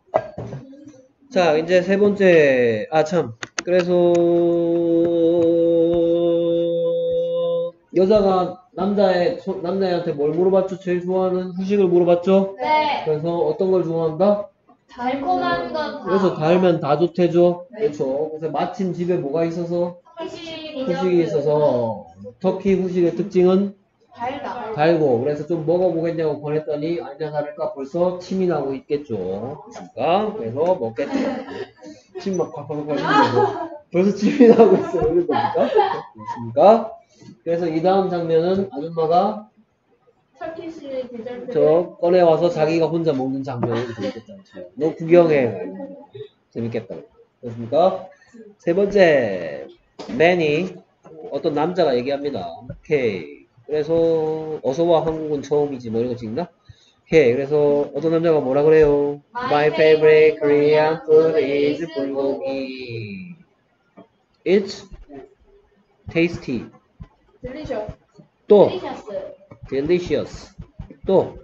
자 이제 세 번째 그래서 여자가 남자애한테 뭘 물어봤죠? 제일 좋아하는 후식을 물어봤죠? 네. 그래서 어떤 걸 좋아한다? 달콤한 건 그래서 다. 달면 다 좋대죠? 네. 그렇죠. 그래서 마침 집에 뭐가 있어서? 후식이 후식이 있어서 터키 후식의 특징은 달다. 달고 그래서 좀 먹어보겠냐고 권했더니 아니나 다를까 벌써 침이 나고 있겠죠. 그러니까 그래서 먹겠죠. 침 막 팍팍팍 흘리고 벌써 침이 나고 있어요. 이런 겁니까? 그렇습니까? 그래서 이 다음 장면은 아줌마가 터키시 디저트를 저 꺼내와서 자기가 혼자 먹는 장면을 보여줬다는 거예요. 너 구경해. 재밌겠다. 그렇습니까? 세 번째, 맨이 어떤 남자가 얘기합니다. 오케이. 그래서 어서와 한국은 처음이지 뭐 이런 거 찍나? 오케이. 그래서 어떤 남자가 뭐라 그래요? My favorite Korean food is 불고기. It's tasty. 딜리셔스. 또 딜리셔스. delicious. 또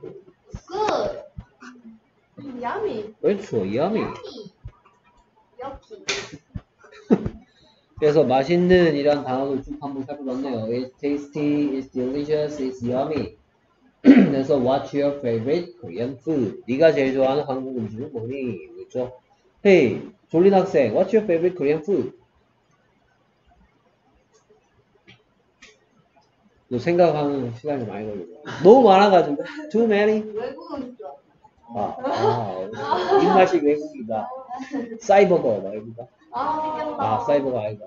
굿. 야미. 그렇죠. yummy. 여키. 그래서 맛있는 이란 단어를 쭉 한번 살펴봤네요. It's tasty, it's delicious, it's yummy. 그래서 what's your favorite Korean food? 네가 제일 좋아하는 한국 음식은 뭐니? 그렇죠? Hey, 졸린 학생, what's your favorite Korean food? 너 생각하는 시간이 많이 걸리고 너무 많아가지고 too many? 외국은 좋아. 입맛이 외국이다. 사이버거 말고다. 아, 사이버가 아니다.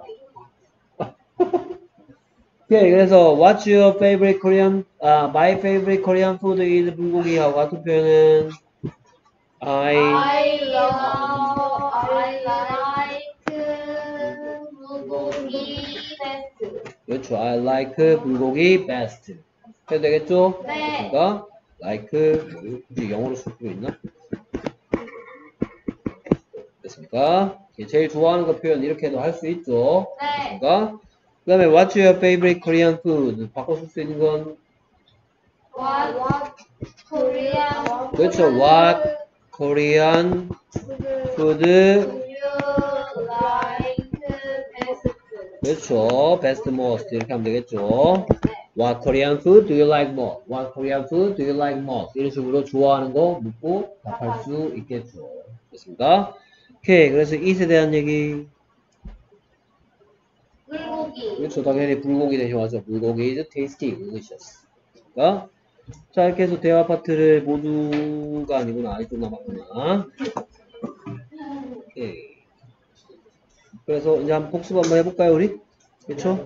오케이, 그래서 what's your favorite Korean? My favorite Korean food is 불고기하고 같은 표현은 I like 불고기 베스트. 그렇죠. I like 불고기 best. 해도 되겠죠? 네. 그러니까 like 굳이 영어로 쓸 필요 있나? 됐습니까? 제일 좋아하는 거 표현 이렇게도 할 수 있죠. 네. 그러니까 그 다음에 what's your favorite Korean food? 바꿔 쓸 수 있는 건 What Korean 그렇죠. What Korean food? do you like best? 그렇죠. best most 이렇게 하면 되겠죠. What Korean food do you like most? What Korean food do you like most? 이런 식으로 좋아하는 거 묻고 답할 수 있겠죠. 됐습니까? 오케이. 그래서 it에 대한 얘기. 불고기. 그렇죠. 당연히 불고기 대신하죠. 불고기 is tasty, delicious. 그러니까 자, 이렇게 해서 대화 파트를 모두가 아니구나. 아직도 남았구나. 오케이. 그래서 이제 한번 복습 한번 해볼까요, 우리? 그쵸?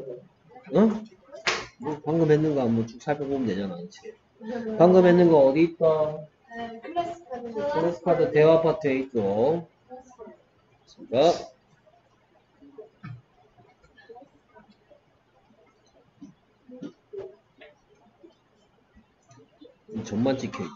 방금 했는 거 한번 쭉 살펴보면 되잖아, 그치? 방금 했는 거 어디 있다? 클래스 카드 대화 파트에 있죠. 그렇습니까? 점만 찍혀있지.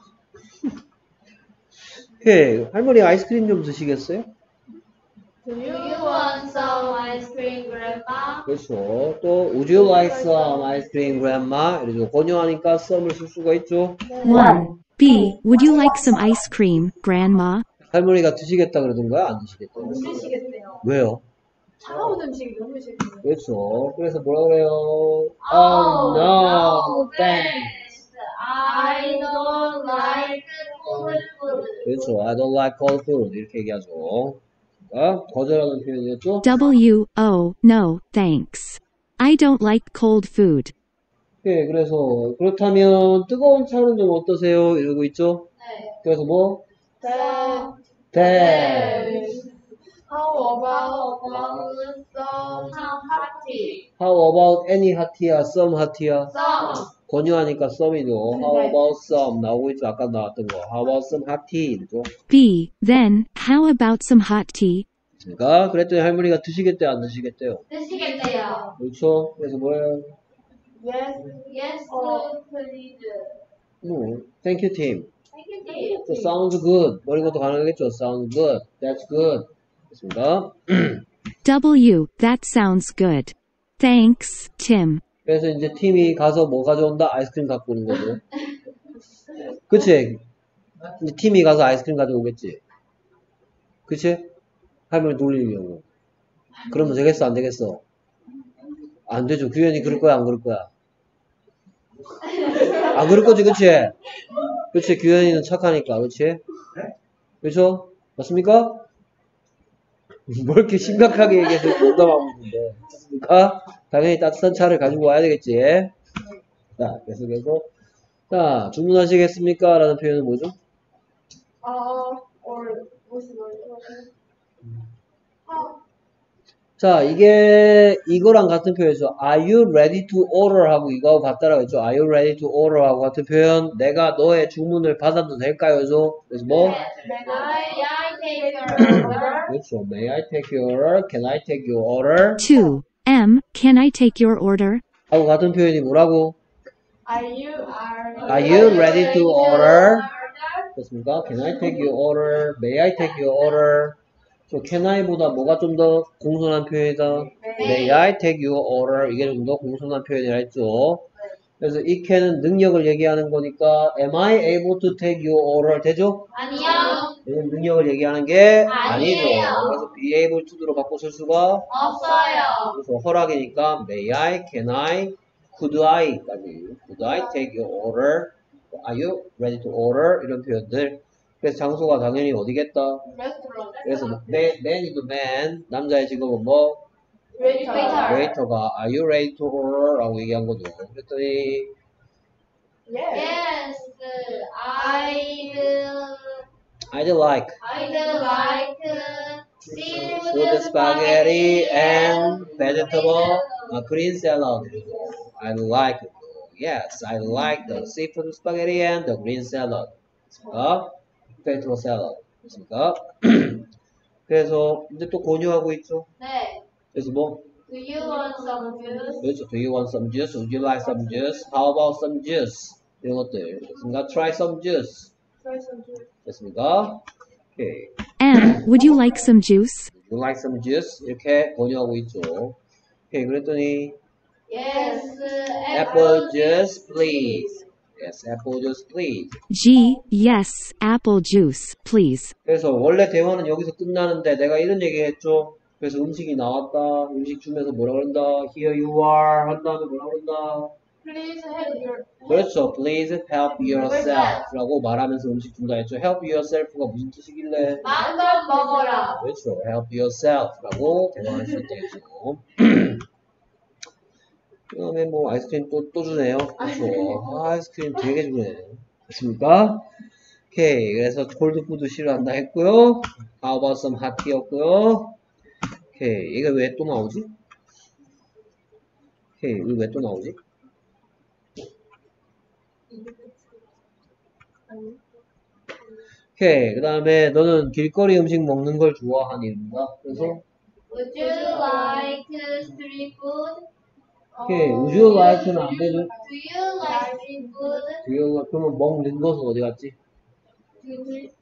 오케이. 할머니 아이스크림 좀 드시겠어요? Do you want some ice cream, Grandma? 그렇죠. 또 Would you like some ice cream, grandma? 이러죠. 권유하니까 some을 쓸 수가 있죠. 1. B. Would you like some ice cream, Grandma? 할머니가 드시겠다 그러던가요? 안 드시겠다? 드시겠네요. 왜요? 차가운 음식이 너무 싫어요. 그렇죠. 그래서 뭐라 그래요? Oh, no, thanks. I don't like cold food. 그렇죠. I don't like cold food. 이렇게 얘기하죠. 거절하는 표현이었죠? W. O. No, thanks. I don't like cold food. 네, 그래서 그렇다면 뜨거운 차는 좀 어떠세요? 이러고 있죠? 네. 그래서 뭐? 네. thanks. How about some hot tea? How about any hot이야? Some hot이야? Some. 권유하니까 some이죠. How about some? 나오고 있죠. 아까 나왔던 거. How about some hot tea? 이죠. B. Then, how about some hot tea? 그러니까 그랬더니 할머니가 드시겠대요? 안 드시겠대요? 드시겠대요. 그렇죠. 그래서 뭐예요? Yes, please. Thank you, Tim. Thank you. So, sounds good. 뭐 이런 것도 가능하겠죠. Sounds good. That's good. 됐습니다. W. That sounds good. Thanks, Tim. 그래서 이제 팀이 가서 뭐 가져온다? 아이스크림 갖고 오는 거죠. 그치? 이제 팀이 가서 아이스크림 가져오겠지. 그치? 할머니 놀리려고. 그러면 되겠어? 안 되겠어? 안 되죠. 규현이 그럴 거야? 안 그럴 거야? 아, 그럴 거지, 그치? 그치, 규현이는 착하니까, 그치? 그쵸? 맞습니까? 뭘 이렇게 심각하게 얘기해서 공감하고 있는데. 맞습니까? 당연히 따뜻한 차를 가지고 와야 되겠지. 자, 계속해서. 자, 주문하시겠습니까? 라는 표현은 뭐죠? or 무슨 말이야? 자, 이게 이거랑 같은 표현이죠. Are you ready to order? 하고 이거하고 같다라고 했죠. Are you ready to order? 하고 같은 표현. 내가 너의 주문을 받아도 될까요? 죠 그래서 뭐? May I take your order? 그렇죠. May I take your order? Can I take your order? 2. Can I take your order? 하고 같은 표현이 뭐라고? Are Are you ready to order? 됐습니까? Can I take your order? May I take your order? 저 can I보다 뭐가 좀 더 공손한 표현이다? May I take your order? 이게 좀 더 공손한 표현이라 했죠. 그래서 이 can은 능력을 얘기하는 거니까 Am I able to take your order? 되죠? 아니요. 이건 능력을 얘기하는 게 아니죠. 아니에요. 그래서 be able to로 바꿔 쓸 수가 없어요. 그래서 허락이니까 May I, Can I, Could I까지 Could I take your order? Are you ready to order? 이런 표현들. 그래서 장소가 당연히 어디겠다? 레스토랑. 그래서 man이도 man, 남자의 직업은 뭐? 웨이터. waiter가 Are you ready to order? 라고 얘기한 거죠. 그랬더니 Yes, I'd like I'd like seafood food spaghetti and vegetable green salad. I'd like yes, I like the seafood spaghetti and the green salad. vegetable salad. 됐습니까? 그래서 이제 또 권유하고 있죠. 네. 그래서 뭐? Do you want some juice? 그렇죠. Do you want some juice? Would you like some juice? How about some juice? 이런 것들. 됐습니까? Try some juice. 됐습니까? 오케이. Would you like some juice? Would you like some juice? 이렇게 권유하고 있죠. 오케이. 그랬더니 Yes, apple juice, please. Yes, apple juice, please. Yes, apple juice, please. 그래서 원래 대화는 여기서 끝나는데 내가 이런 얘기 했죠. 그래서 음식이 나왔다. 음식 주면서 뭐라 그런다. Here you are. 한 다음에 뭐라 그런다. please help your 그렇죠. Please help yourself. 라고 말하면서 음식 준다 했죠. Help yourself가 무슨 뜻이길래? 마음껏 먹어라. 그렇죠. Help yourself. 라고 대화할 수 있다 했죠. 그 다음에 뭐 아이스크림 또 주네요. 그렇죠. 아이스크림 되게 주네. 됐습니까? 오케이. 그래서 콜드푸드 싫어한다 했고요. How about some hot tea였고요. 오케이. 이게 왜 또 나오지? 오케이. 이거 왜 또 나오지? 오케이. 그 다음에 너는 길거리 음식 먹는 걸 좋아하니까. 그래서 Would you like street food? 오케이. Would you like는 안 되죠? Do you like street food? 그러면 먹는 것은 어디 갔지? Do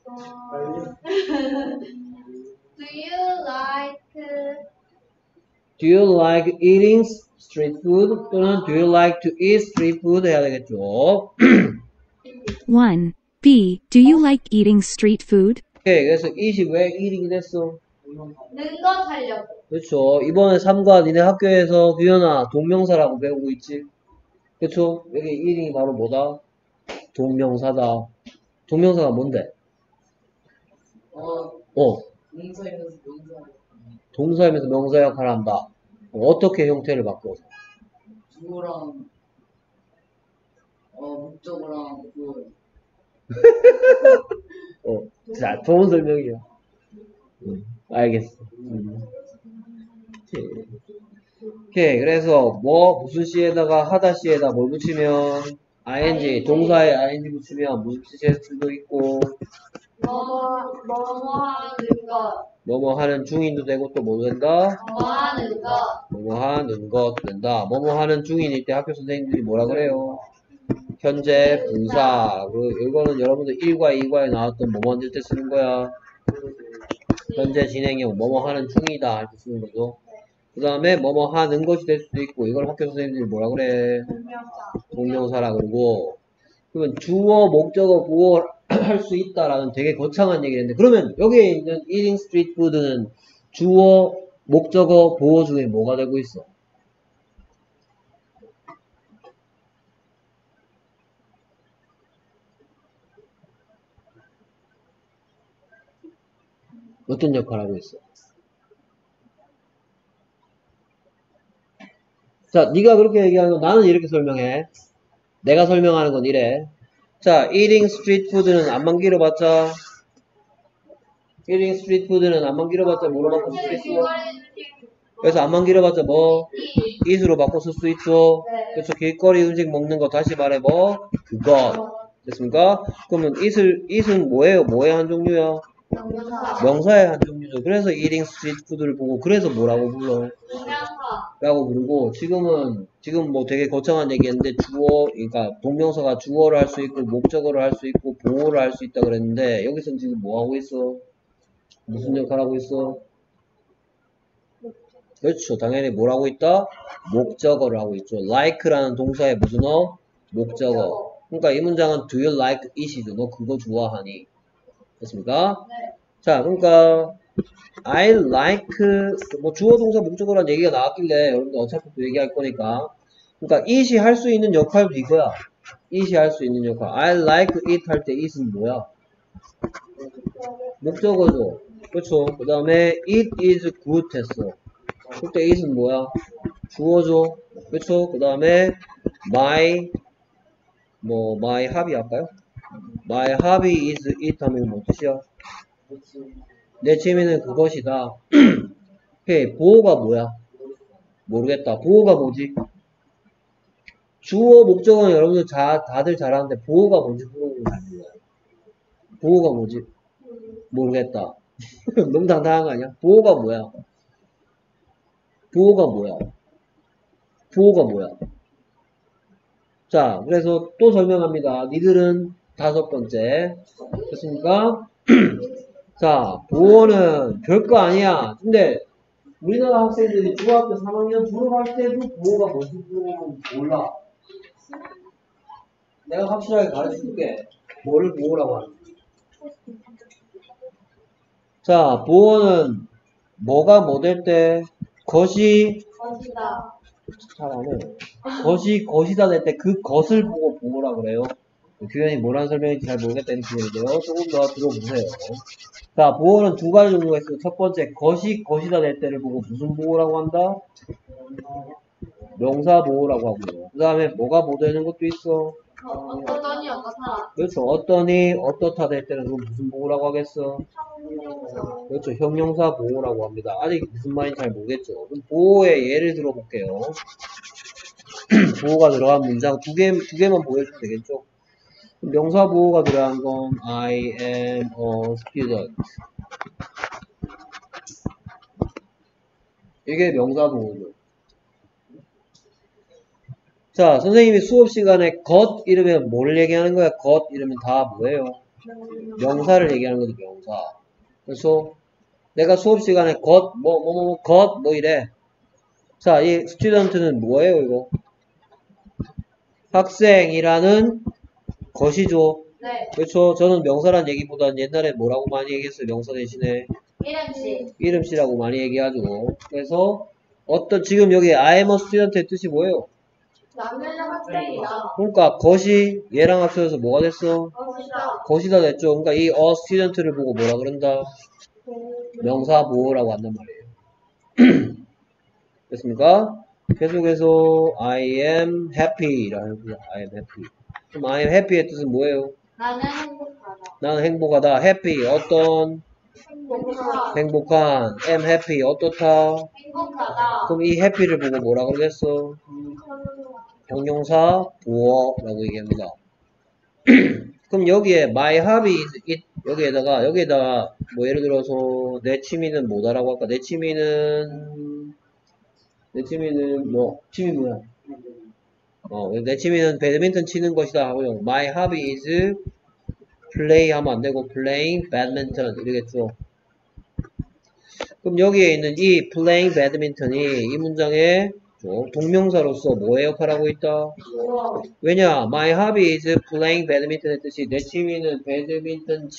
you like Do you like eating street food? 또는 Do you like to eat street food? 해야 되겠죠. 1. B. Do you like eating street food? 오케이. 그래서 eat이 왜 eating이 됐어? 는것 하려고? 그렇죠. 이번에 3과 니네 학교에서 규현아 동명사라고 배우고 있지. 그렇죠. 여기 eating이 바로 뭐다? 동명사다. 동명사가 뭔데? 동사이면서 명사 동사이면서 명사 역할을 한다. 어떻게 형태를 바꿔서? 주어랑 목적어랑 자, 좋은 설명이야. 알겠어. 오케이. 그래서 무슨 시에다가 하다 시에다 뭘 붙이면 ing 동사에 ing 붙이면 무슨 뜻의 수도 있고 뭐뭐 하는 것, 뭐뭐 하는 중인도 되고 또 뭐 된다? 뭐 하는 것, 뭐뭐 하는 것 된다. 뭐뭐 하는 중인일 때 학교 선생님들이 뭐라 그래요? 현재 분사. 이거는 여러분들 1과 2과에 나왔던 뭐뭐 만들 때 쓰는 거야. 현재 진행형 뭐뭐 하는 중이다 할 때 쓰는 거죠. 그 다음에 뭐뭐 하는 것이 될 수도 있고 이걸 학교 선생님들이 뭐라 그래? 동명사라 그러고 그러면 주어, 목적어, 보어 할 수 있다라는 되게 거창한 얘기인데 그러면 여기에 있는 eating street food는 주어, 목적어, 보어 중에 뭐가 되고 있어? 어떤 역할을 하고 있어? 자, 네가 그렇게 얘기하는 거 나는 이렇게 설명해. 내가 설명하는 건 이래. 자, eating street food는 안만 길어봤자 eating street food는 안만 길어봤자 뭐로 바꿔 쓸 수 있어? 그래서 안만 길어봤자 뭐? eat으로 바꿔 쓸 수 있죠. 그래서 길거리 음식 먹는 거 다시 말해 뭐? 그것. 됐습니까? 그러면 eat은 뭐예요? 뭐의 한 종류야? 명사의 한 종류죠. 그래서 eating street food를 보고 그래서 뭐라고 불러? 라고 부르고 지금 뭐 되게 거창한 얘기했는데 그러니까 동명사가 주어를 할 수 있고 목적어를 할 수 있고 보호를 할 수 있다 그랬는데 여기서는 지금 뭐 하고 있어? 무슨 역할 하고 있어? 그렇죠. 당연히 뭘 하고 있다? 목적어를 하고 있죠. like라는 동사의 무슨 목적어. 그러니까 이 문장은 do you like it이죠. 너 그거 좋아하니? 됐습니까? 자, 그러니까 I like 뭐 주어 동사 목적어라는 얘기가 나왔길래 여러분들 어차피 또 얘기할 거니까 그러니까 it이 할 수 있는 역할도 이거야. it이 할 수 있는 역할. I like it 할 때 it은 뭐야? 목적어죠. 그렇죠. 그 다음에 it is good 했어. 그때 it은 뭐야? 주어죠. 그렇죠. 그 다음에 my hobby 할까요? My hobby is it 하면 뭐 뜻이야? 내 취미는 그것이다. 오케이, 보호가 뭐야? 모르겠다. 보호가 뭐지? 주어 목적어는 여러분들 다들 잘 아는데 보호가 뭔지 물어보면 잘 몰라요. 보호가 뭐지? 모르겠다. 너무 당당한 거 아니야? 보호가 뭐야? 보호가 뭐야? 보호가 뭐야? 자, 그래서 또 설명합니다. 니들은 5번째. 됐습니까? 자, 보호는 별거 아니야. 근데 우리나라 학생들이 중학교 3학년 졸업할 때도 보호가 뭔지 몰라. 내가 확실하게 가르쳐줄게. 뭐를 보호라고 하는지. 자, 보호는 뭐가 뭐 될 때 것이 잘 안 해요. 것이다 될 때 그 것을 보고 보호라 그래요. 규현이 뭐라는 설명인지 잘 모르겠다는 표현인데요. 조금 더 들어보세요. 자, 보호는 두 가지 종류가 있어요. 첫 번째, 것이다 될 때를 보고 무슨 보호라고 한다? 명사 보호라고 하고요. 그 다음에 뭐가 뭐 되는 것도 있어. 어떠니 어떻다. 그렇죠. 어떠니 어떻다 될 때는 그건 무슨 보호라고 하겠어? 그렇죠. 형용사 보호라고 합니다. 아직 무슨 말인지 잘 모르겠죠. 그럼 보호의 예를 들어볼게요. 보호가 들어간 문장 두 개만 보여주면 되겠죠. 명사 보호가 들어간 건 I am a student. 이게 명사 보호죠. 자, 선생님이 수업 시간에 것 이러면 뭘 얘기하는 거야? 것 이러면 다 뭐예요? 명사를 얘기하는 거죠, 명사. 그래서 내가 수업 시간에 것 이래. 자, 이 스튜던트는 뭐예요, 이거? 학생이라는 것이죠. 네. 그렇죠. 저는 명사란 얘기보다는 옛날에 뭐라고 많이 얘기했어요. 명사 대신에 이름씨라고 많이 얘기하죠. 그래서 지금 여기 I am a student의 뜻이 뭐예요? 나는 학생이다. 그러니까 것이 얘랑 합쳐져서 뭐가 됐어? 것이다. 것이다 됐죠. 그러니까 이 a student를 보고 뭐라 그런다? 명사 보호라고 한단 말이에요. 됐습니까? 계속해서 I am happy라는 거야. I am happy. 그럼 I am happy의 뜻은 뭐예요? 나는 행복하다. 나는 행복하다. happy 어떤? 행복하다. 행복한. am happy 어떻다? 행복하다. 그럼 이 happy를 보고 뭐라 그러겠어? 형용사 보어라고 얘기합니다. 그럼 여기에 my hobby is it 여기에다가 뭐 예를 들어서 내 취미는 뭐다라고 할까? 내 취미는 뭐 취미 뭐야? 내 취미는 배드민턴 치는 것이다 하고요. My hobby is play 하면 안 되고 playing badminton 이러겠죠. 그럼 여기에 있는 이 playing badminton이 이 문장에 동명사로서 뭐의 역할을 하고 있다? 왜냐? My hobby is playing badminton의 뜻이 내 취미는 배드민턴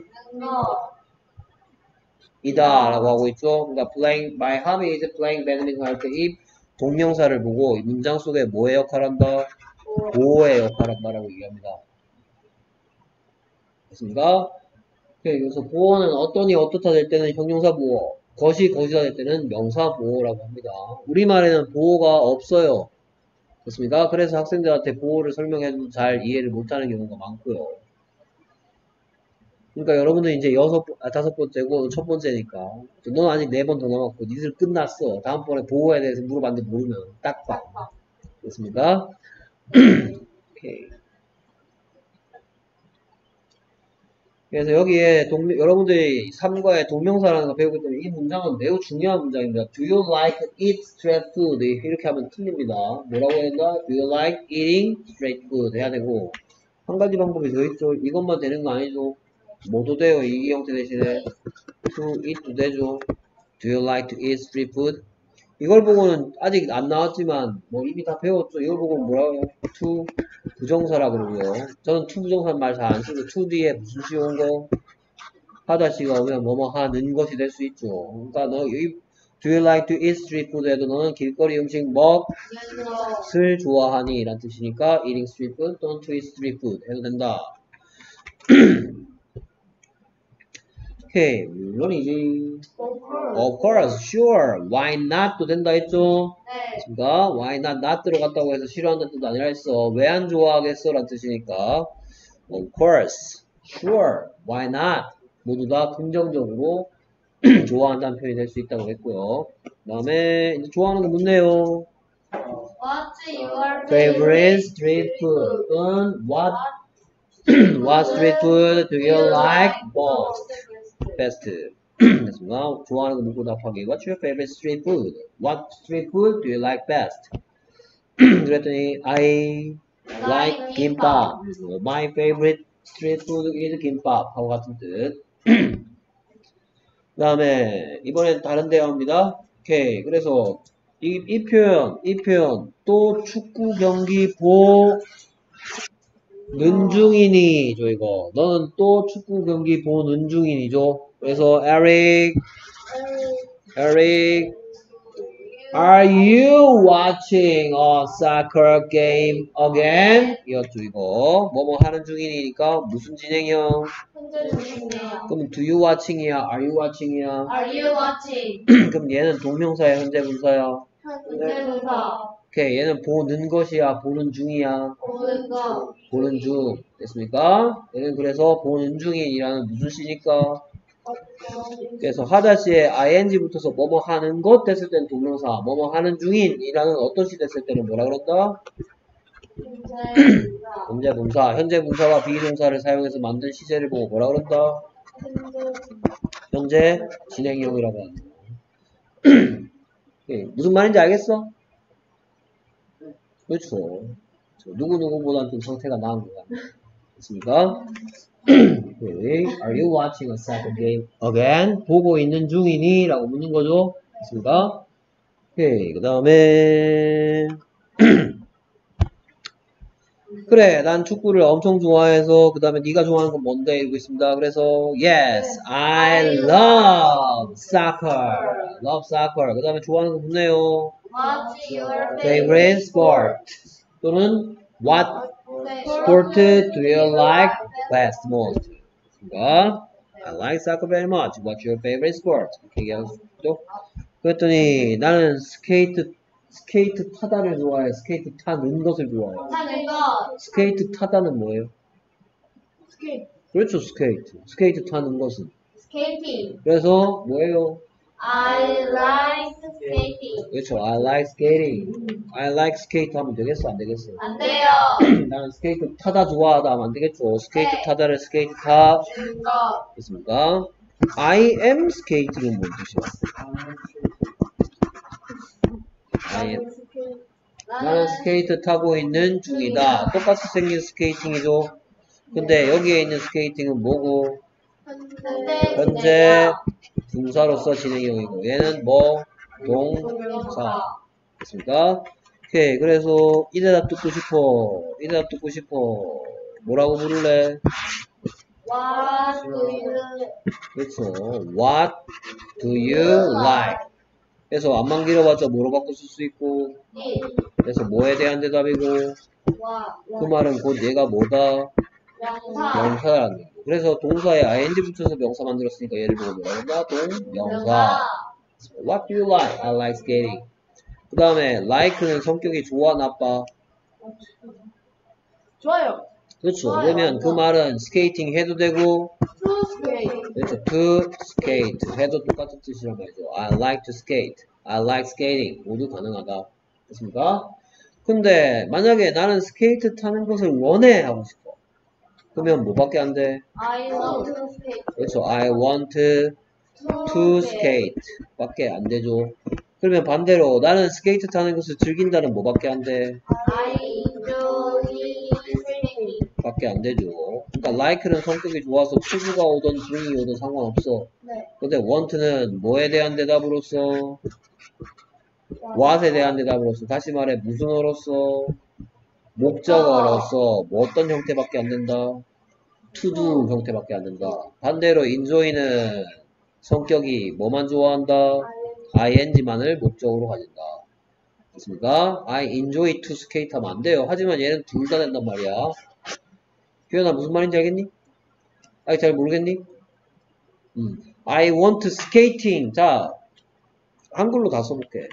치이다 라고 하고 있죠. 그러니까 my hobby is playing badminton 할 때 이 동명사를 보고 이 문장 속에 뭐의 역할을 한다? 보호의 역할을 한다라고 얘기합니다. 됐습니까? 오케이, 그래서 보어는 어떠니 어떻다 될 때는 형용사 보어, 것이 것이다 될 때는 명사 보어라고 합니다. 우리말에는 보어가 없어요. 됐습니까? 그래서 학생들한테 보어를 설명해도 잘 이해를 못하는 경우가 많고요. 그러니까 여러분들 이제 다섯 번째고 첫 번째니까 넌 아직 4번 더 남았고 니들 끝났어. 다음번에 보호에 대해서 물어봤는데 모르면 딱 봐. 됐습니까? 오케이. 그래서 여기에 여러분들이 3과의 동명사라는 거 배우기 때문에 이 문장은 매우 중요한 문장입니다. Do you like eat street food? 이렇게 하면 틀립니다. 뭐라고 해야 된다? Do you like eating street food? 해야 되고 한 가지 방법이 더 있죠. 이것만 되는 거 아니죠. 뭐도 돼요. 이 형태 대신에 to eat도 되죠. Do you like to eat street food? 이걸 보고는 아직 안 나왔지만 뭐 이미 다 배웠죠. 이걸 보고 뭐라고 해요? to 부정사라 그러고요. 저는 to 부정사는 말 잘 안 쓰고 to 뒤에 무슨 시 온 거? 하다시가 오면 뭐뭐 하는 것이 될 수 있죠. 그러니까 너 Do you like to eat street food? 해도 너는 길거리 음식 먹을 좋아하니? 라는 뜻이니까 eating street food 또는 to eat street food 해도 된다. 오케이, 물론이지. Of course, sure, why not? 도 된다 했죠? 네. 그러니까 why not? not 들어갔다고 해서 싫어한다는 뜻 아니라 했어. 왜 안 좋아하겠어? 라는 뜻이니까 of course, sure, why not? 모두 다 긍정적으로 좋아한다는 표현이 될 수 있다고 했고요. 그 다음에 이제 좋아하는 거 묻네요. What's your Favorite street food? 또는 what street food do you like most? best. 됐습니다. 좋아하는 거 묻고 답하기. What's your favorite street food? What street food do you like best? 그랬더니 I like 김밥. My favorite street food is 김밥. 하고 같은 뜻. 그 다음에 이번엔 다른 대화입니다. 오케이. 그래서 이 표현 또 축구 경기 보는 중이니죠. 이거 너는 또 축구 경기 보는 중이니죠. 그래서 Eric, are you watching a soccer game again? 이었죠. 이거 뭐뭐 하는 중이니까 무슨 진행형? 현재 중이네요. 그럼 do you watching이야? are you watching이야? Are you watching? 그럼 얘는 동명사야? 현재 분사야? 현재 분사. 오케이. 얘는 보는 것이야? 보는 중이야? 보는 거. 보는 중. 됐습니까? 얘는 그래서 보는 중이라는 무슨 시니까? 그래서 하다시에 ing 붙어서 뭐뭐 하는 것 됐을 때는 동명사, 뭐뭐 하는 중인이라는 어떤 시 됐을 때는 뭐라 그런다? 현재 분사. 현재 분사와 비동사를 사용해서 만든 시제를 보고 뭐라 그런다? 현재 진행형이라고 합니다. 무슨 말인지 알겠어? 그렇죠. 누구누구보다는 좀 상태가 나은 거야. 됐습니까? Okay. Are you watching a soccer game again? 보고 있는 중이니? 라고 묻는 거죠. 됐습니까? 오케이. 그 다음에 그래, 난 축구를 엄청 좋아해서 그 다음에 네가 좋아하는 건 뭔데? 이러고 있습니다. 그래서 Yes, I love soccer. Love soccer. 그 다음에 좋아하는 거 묻네요. What's your Favorite sport 또는 What sport do you like best most? 그러니까 I like soccer very much. What's your favorite sport? 이렇게 얘기하죠. 그랬더니 나는 스케이트 타다를 좋아해. 스케이트 타는 것을 좋아해. 타는 것. 스케이트 타다는 뭐예요? 스케이트. 그렇죠, 스케이트 타는 것은. 스케이팅. 그래서 뭐예요? I like skating. 그렇죠, I like skating. I like skate 하면 되겠어, 안 되겠어? 안 돼요. 나는 스케이트 타다 좋아하다 하면 안 되겠죠. 스케이트 타다를 스케이트 타. 타는 것. 됐습니까? I am skating은 뭔 뜻이야? 나는 스케이트 타고 있는 중이다. 똑같이 생긴 스케이팅이죠. 근데 여기에 있는 스케이팅은 뭐고? 현재 분사로서 진행형이고 얘는 뭐? 동사. 됐습니까? 오케이. 그래서 이 대답 듣고 싶어. 뭐라고 부를래? What do you 그렇죠. What do you like? 그래서 안만 길어봤자 뭐로 바꿔 쓸 수 있고 eat? 그래서 뭐에 대한 대답이고 그 말은 곧 얘가 뭐다? 명사. 명사라는 거. 그래서 동사에 ing 붙여서 명사 만들었으니까 얘를 보고 뭐라 한다? 동명사. What do you like? I like skating. 그 다음에 like는 성격이 좋아, 나빠? 좋아요. 그렇죠. 좋아요. 그러면 그 말은 스케이팅 해도 되고, To skate. 그렇죠. to skate 해도 똑같은 뜻이란 말이죠. I like to skate. I like skating. 모두 가능하다. 됐습니까? 근데 만약에 나는 스케이트 타는 것을 원해 하고 싶어. 그러면 뭐밖에 안 돼? I love to skate. 그렇죠. I want to skate 밖에 안 되죠. 그러면 반대로 나는 스케이트 타는 것을 즐긴다는 뭐밖에 안 돼? I enjoy skating. 밖에 안 되죠. 그러니까 like는 성격이 좋아서 choos가 오든 bring이 오든 상관없어. 네. 근데 want는 뭐에 대한 대답으로서? what에 대한 대답으로서. 다시 말해 무슨어로서? 목적어로서 뭐 어떤 형태밖에 안 된다? to do 형태밖에 안 된다. 반대로 enjoy는 성격이 뭐만 좋아한다? ing만을 목적으로 가진다. 됐습니까? I enjoy to skate 하면 안 돼요. 하지만 얘는 둘 다 된단 말이야. 규현아 무슨 말인지 알겠니? 아니 잘 모르겠니? I want skating. 자, 한글로 다 써볼게.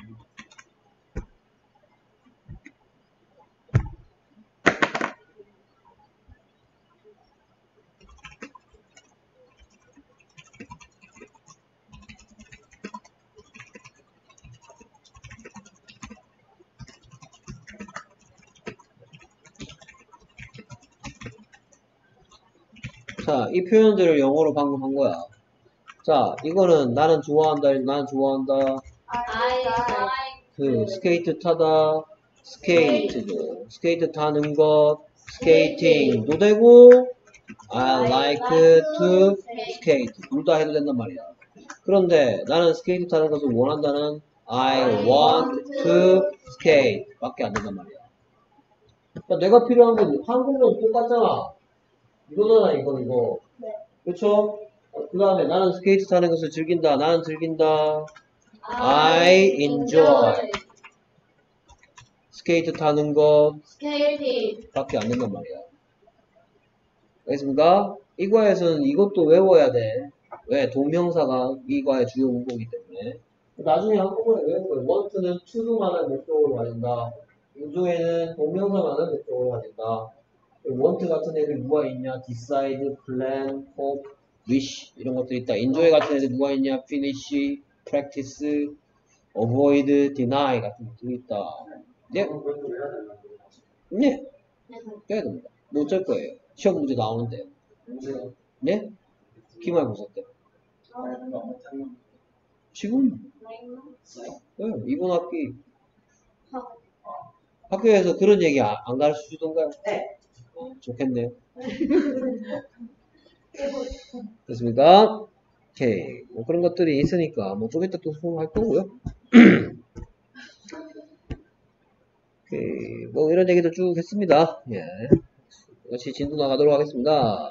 자, 이 표현들을 영어로 방금 한 거야. 자, 이거는 나는 좋아한다, 나는 좋아한다. I like 그 스케이트 타다, 스케이트죠. 스케이트 타는 것, 스케이팅도 되고, I like to skate. 둘 다 해도 된단 말이야. 그런데 나는 스케이트 타는 것을 원한다는 I want to skate 밖에 안 된단 말이야. 그러니까 내가 필요한 건 한국어는 똑같잖아. 이거잖아, 이거. 네. 그쵸? 그 다음에 나는 스케이트 타는 것을 즐긴다. 나는 즐긴다. I enjoy. 스케이트 타는 것 skating. 밖에 안 된단 말이야. 알겠습니까? 이 과에서는 이것도 외워야 돼. 왜? 동명사가 이 과의 주요 문법이기 때문에. 나중에 한꺼번에 외우는 거예요. want는 to도만을 목적으로 가진다. enjoy는 동명사만을 목적으로 가진다. want 같은 애들 누가 있냐? decide, plan, hope, wish 이런 것도 있다. enjoy 같은 애들 누가 있냐? finish, practice, avoid, deny 같은 것도 있다. 네? 네. 해야 됩니다. 뭐 어쩔 거예요. 시험 문제 나오는데. 네? 기말고사 때. 지금? 네, 이번 학기. 학교에서 그런 얘기 안 가르쳐 주던가요? 네. 좋겠네요. 됐습니까? 오케이. 뭐 그런 것들이 있으니까, 뭐 좀 이따 또 수업할 거고요. 오케이. 뭐 이런 얘기도 쭉 했습니다. 예. 같이 진도 나가도록 하겠습니다.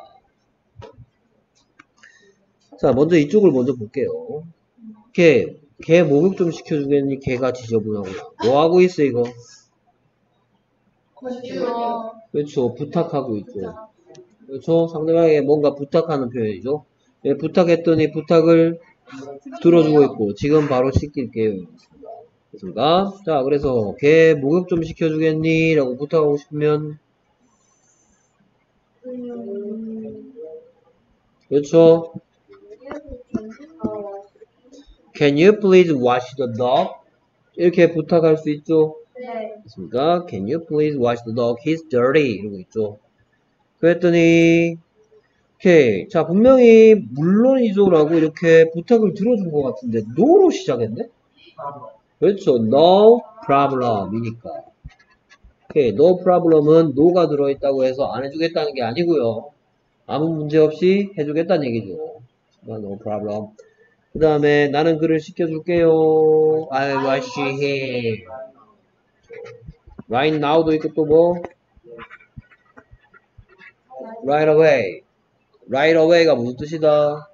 자, 먼저 이쪽을 먼저 볼게요. 걔 목욕 좀 시켜주겠니? 걔가 지저분하구나. 뭐 하고 있어, 이거? 그렇죠. 부탁하고 있죠. 그렇죠. 상대방에게 뭔가 부탁하는 표현이죠. 예, 부탁했더니 부탁을 들어주고 있고, 지금 바로 시킬게요. 됐습니까? 자, 그래서 걔 목욕 좀 시켜주겠니? 라고 부탁하고 싶으면, 그렇죠. Can you please wash the dog? 이렇게 부탁할 수 있죠. 네. 됐습니까? Can you please wash the dog? He's dirty. 이러고 있죠. 그랬더니, 오케이. 자, 분명히, 물론이죠라고 이렇게 부탁을 들어준 것 같은데, no로 시작했네? 그렇죠. No problem이니까. 오케이. No problem은 no가 들어있다고 해서 안 해주겠다는 게 아니고요. 아무 문제 없이 해주겠다는 얘기죠. No problem. 그 다음에 나는 그를 시켜줄게요. I'll wash him. Right now도 있고 또 뭐? Right away. Right away가 무슨 뜻이다?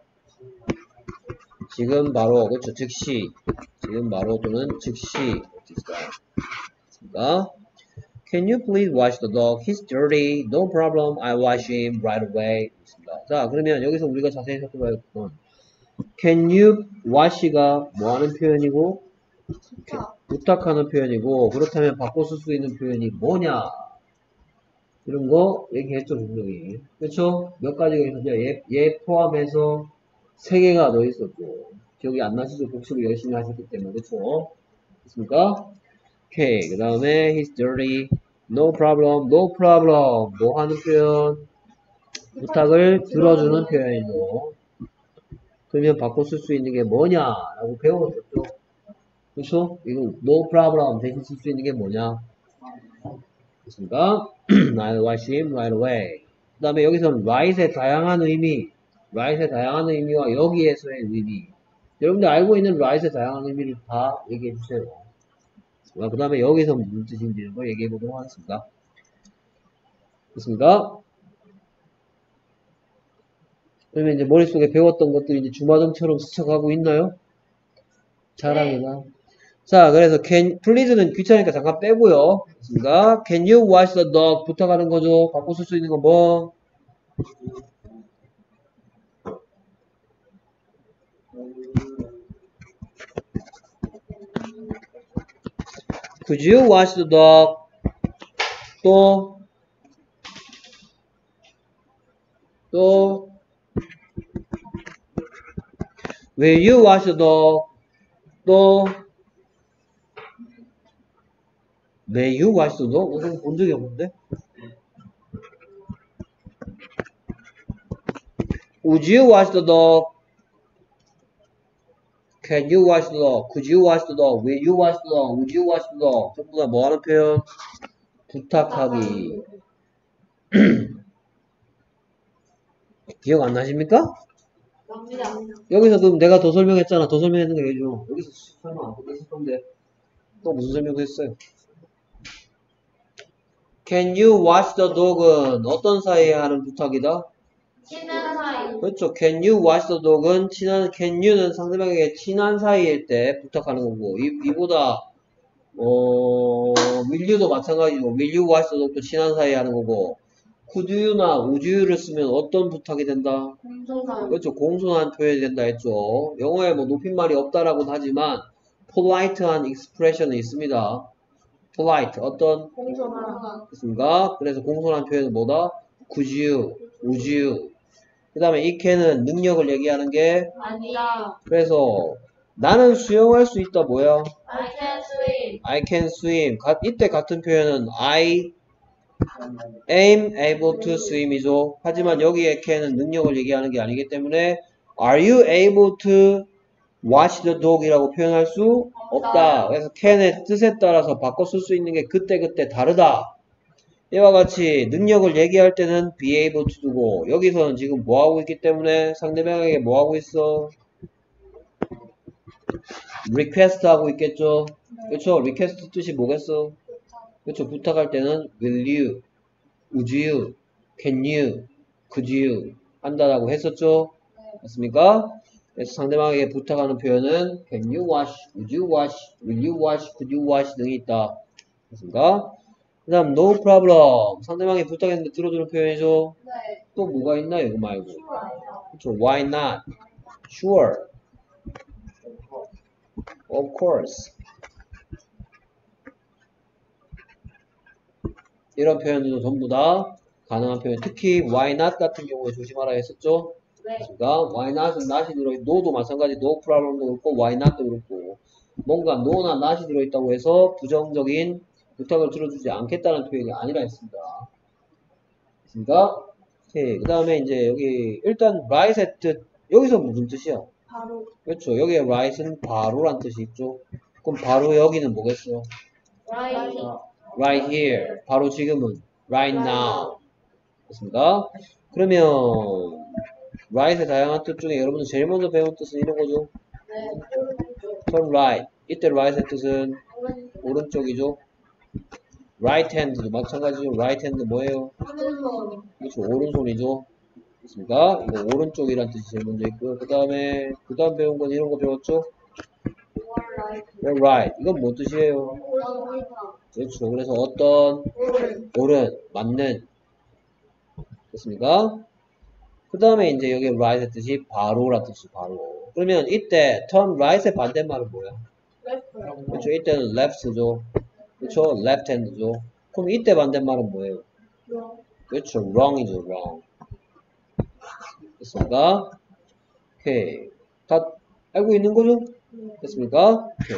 지금 바로, 그렇죠. 즉시. 지금 바로 또는 즉시. 뜻이다. Can you please wash the dog? He's dirty. No problem. I'll wash him right away. 있습니다. 자, 그러면 여기서 우리가 자세히 살펴봐야겠구나. Can you wash가 뭐 하는 표현이고? 부탁하는 표현이고, 그렇다면 바꿔 쓸 수 있는 표현이 뭐냐? 이런 거 얘기했죠, 분명히. 그렇죠? 몇 가지가 있었죠? 얘 포함해서 3개가 더 있었고, 기억이 안 나시죠? 복습을 열심히 하셨기 때문에. 그렇죠? 됐습니까? 오케이. 그 다음에 he's dirty. No problem. No problem. 뭐 하는 표현? 부탁을 들어주는 표현이죠. 그러면 바꿔 쓸 수 있는 게 뭐냐라고 배웠었죠. 그렇죠? 이거 no problem 대신 쓸 수 있는 게 뭐냐? 됐습니까? I'll wash him right away. 그 다음에 여기서는 right의 다양한 의미와 여기에서의 의미. 여러분들 알고 있는 right의 다양한 의미를 다 얘기해 주세요. 그 다음에 여기서 무슨 뜻인지 이런 거 얘기해 보도록 하겠습니다. 됐습니까? 그러면 이제 머릿속에 배웠던 것들이 이제 주마등처럼 스쳐가고 있나요? 자랑이나. 자, 그래서 please는 귀찮으니까 잠깐 빼고요. 됐습니까? Can you wash the dog? 부탁하는 거죠. 바꿔 쓸 수 있는 건 뭐? Could you wash the dog? 또 Will you wash the dog? 또 Will you wash the dog? 이건 본 적이 없는데? Would you wash the dog? Can you wash the dog? Could you wash the dog? Will you wash the dog? Would you wash the dog? 전부 다 뭐 하는 표현? 부탁하기. 기억 안 나십니까? 여기서 그럼 내가 더 설명했잖아. 더 설명했는 거 얘기해줘. 여기서 설명 안 했을 건데 또 무슨 설명을 했어요? Can you wash the dog은 어떤 사이에 하는 부탁이다? 친한 사이. 그렇죠. Can you wash the dog은 can you는 상대방에게 친한 사이일 때 부탁하는 거고, 이보다 will you도 마찬가지고, will you wash the dog도 친한 사이에 하는 거고, could you나 would you를 쓰면 어떤 부탁이 된다? 공손한. 그렇죠. 공손한 표현이 된다 했죠. 영어에 뭐 높임말이 없다라고는 하지만 polite한 expression은 있습니다. polite 어떤? 공손한. 됐습니까? 그래서 공손한 표현은 뭐다? could you, would you. 그 다음에 이 can은 능력을 얘기하는 게, 아니다. 그래서 나는 수영할 수 있다 뭐야? I can swim. I can swim. 이때 같은 표현은 I am able to swim이죠. 하지만 여기에 can은 능력을 얘기하는 게 아니기 때문에 Are you able to wash the dog? 이라고 표현할 수 없다. 그래서 can의 뜻에 따라서 바꿔 쓸 수 있는 게 그때그때 다르다. 이와 같이 능력을 얘기할 때는 be able to 두고, 여기서는 지금 뭐 하고 있기 때문에 상대방에게 뭐 하고 있어? request 하고 있겠죠? 그렇죠? request 뜻이 뭐겠어? 그렇죠? 부탁할 때는 will you, would you, can you, could you 한다라고 했었죠? 맞습니까? 그래서 상대방에게 부탁하는 표현은 can you wash, would you wash, will you wash, could you wash 등이 있다. 맞습니까? 그 다음 no problem. 상대방이 부탁했는데 들어주는 표현이죠. 네. 또 뭐가 있나요? 이거 말고. 그렇죠. Why not? Sure. Of course. 이런 표현들도 전부 다 가능한 표현. 특히 why not 같은 경우에 조심하라 했었죠. 네. 그러니까 why not은 not이 들어있고, no도 마찬가지 no problem도 그렇고 why not도 그렇고, 뭔가 no나 not이 들어있다고 해서 부정적인 부탁을 들어주지 않겠다는 표현이 아니라 했습니다. 됐습니까? 오케이. 그 다음에 이제 여기 일단 right의 뜻, 여기서 무슨 뜻이야? 바로. 그렇죠. 여기에 right은 바로란 뜻이 있죠. 그럼 바로 여기는 뭐겠어? Right. right here. 바로 지금은 right now. 됐습니까? 그러면 right의 다양한 뜻 중에 여러분들 제일 먼저 배운 뜻은 이런 거죠. 네. turn right. 이때 right의 뜻은 오른쪽이죠. right hand도 마찬가지죠. right hand 뭐예요? 오른손. 그렇죠. 오른손이죠. 됐습니까? 이거 오른쪽이란 뜻이 제일 먼저 있고요. 그 다음 배운 건 이런 거 배웠죠? You're right. 이건 뭐 뜻이에요? 그렇죠. 그래서 어떤, 옳은, 맞는. 됐습니까? 그 다음에 이제 여기 right의 뜻이 바로라 뜻이 바로. 그러면 이때 turn right의 반대말은 뭐야? 그렇죠. 이때는 left죠. 그렇죠. left hand죠. 그럼 이때 반대말은 뭐예요? 그렇죠. wrong이죠. wrong. 됐습니까? 오케이. 다 알고 있는 거죠? 됐습니까? 오케이.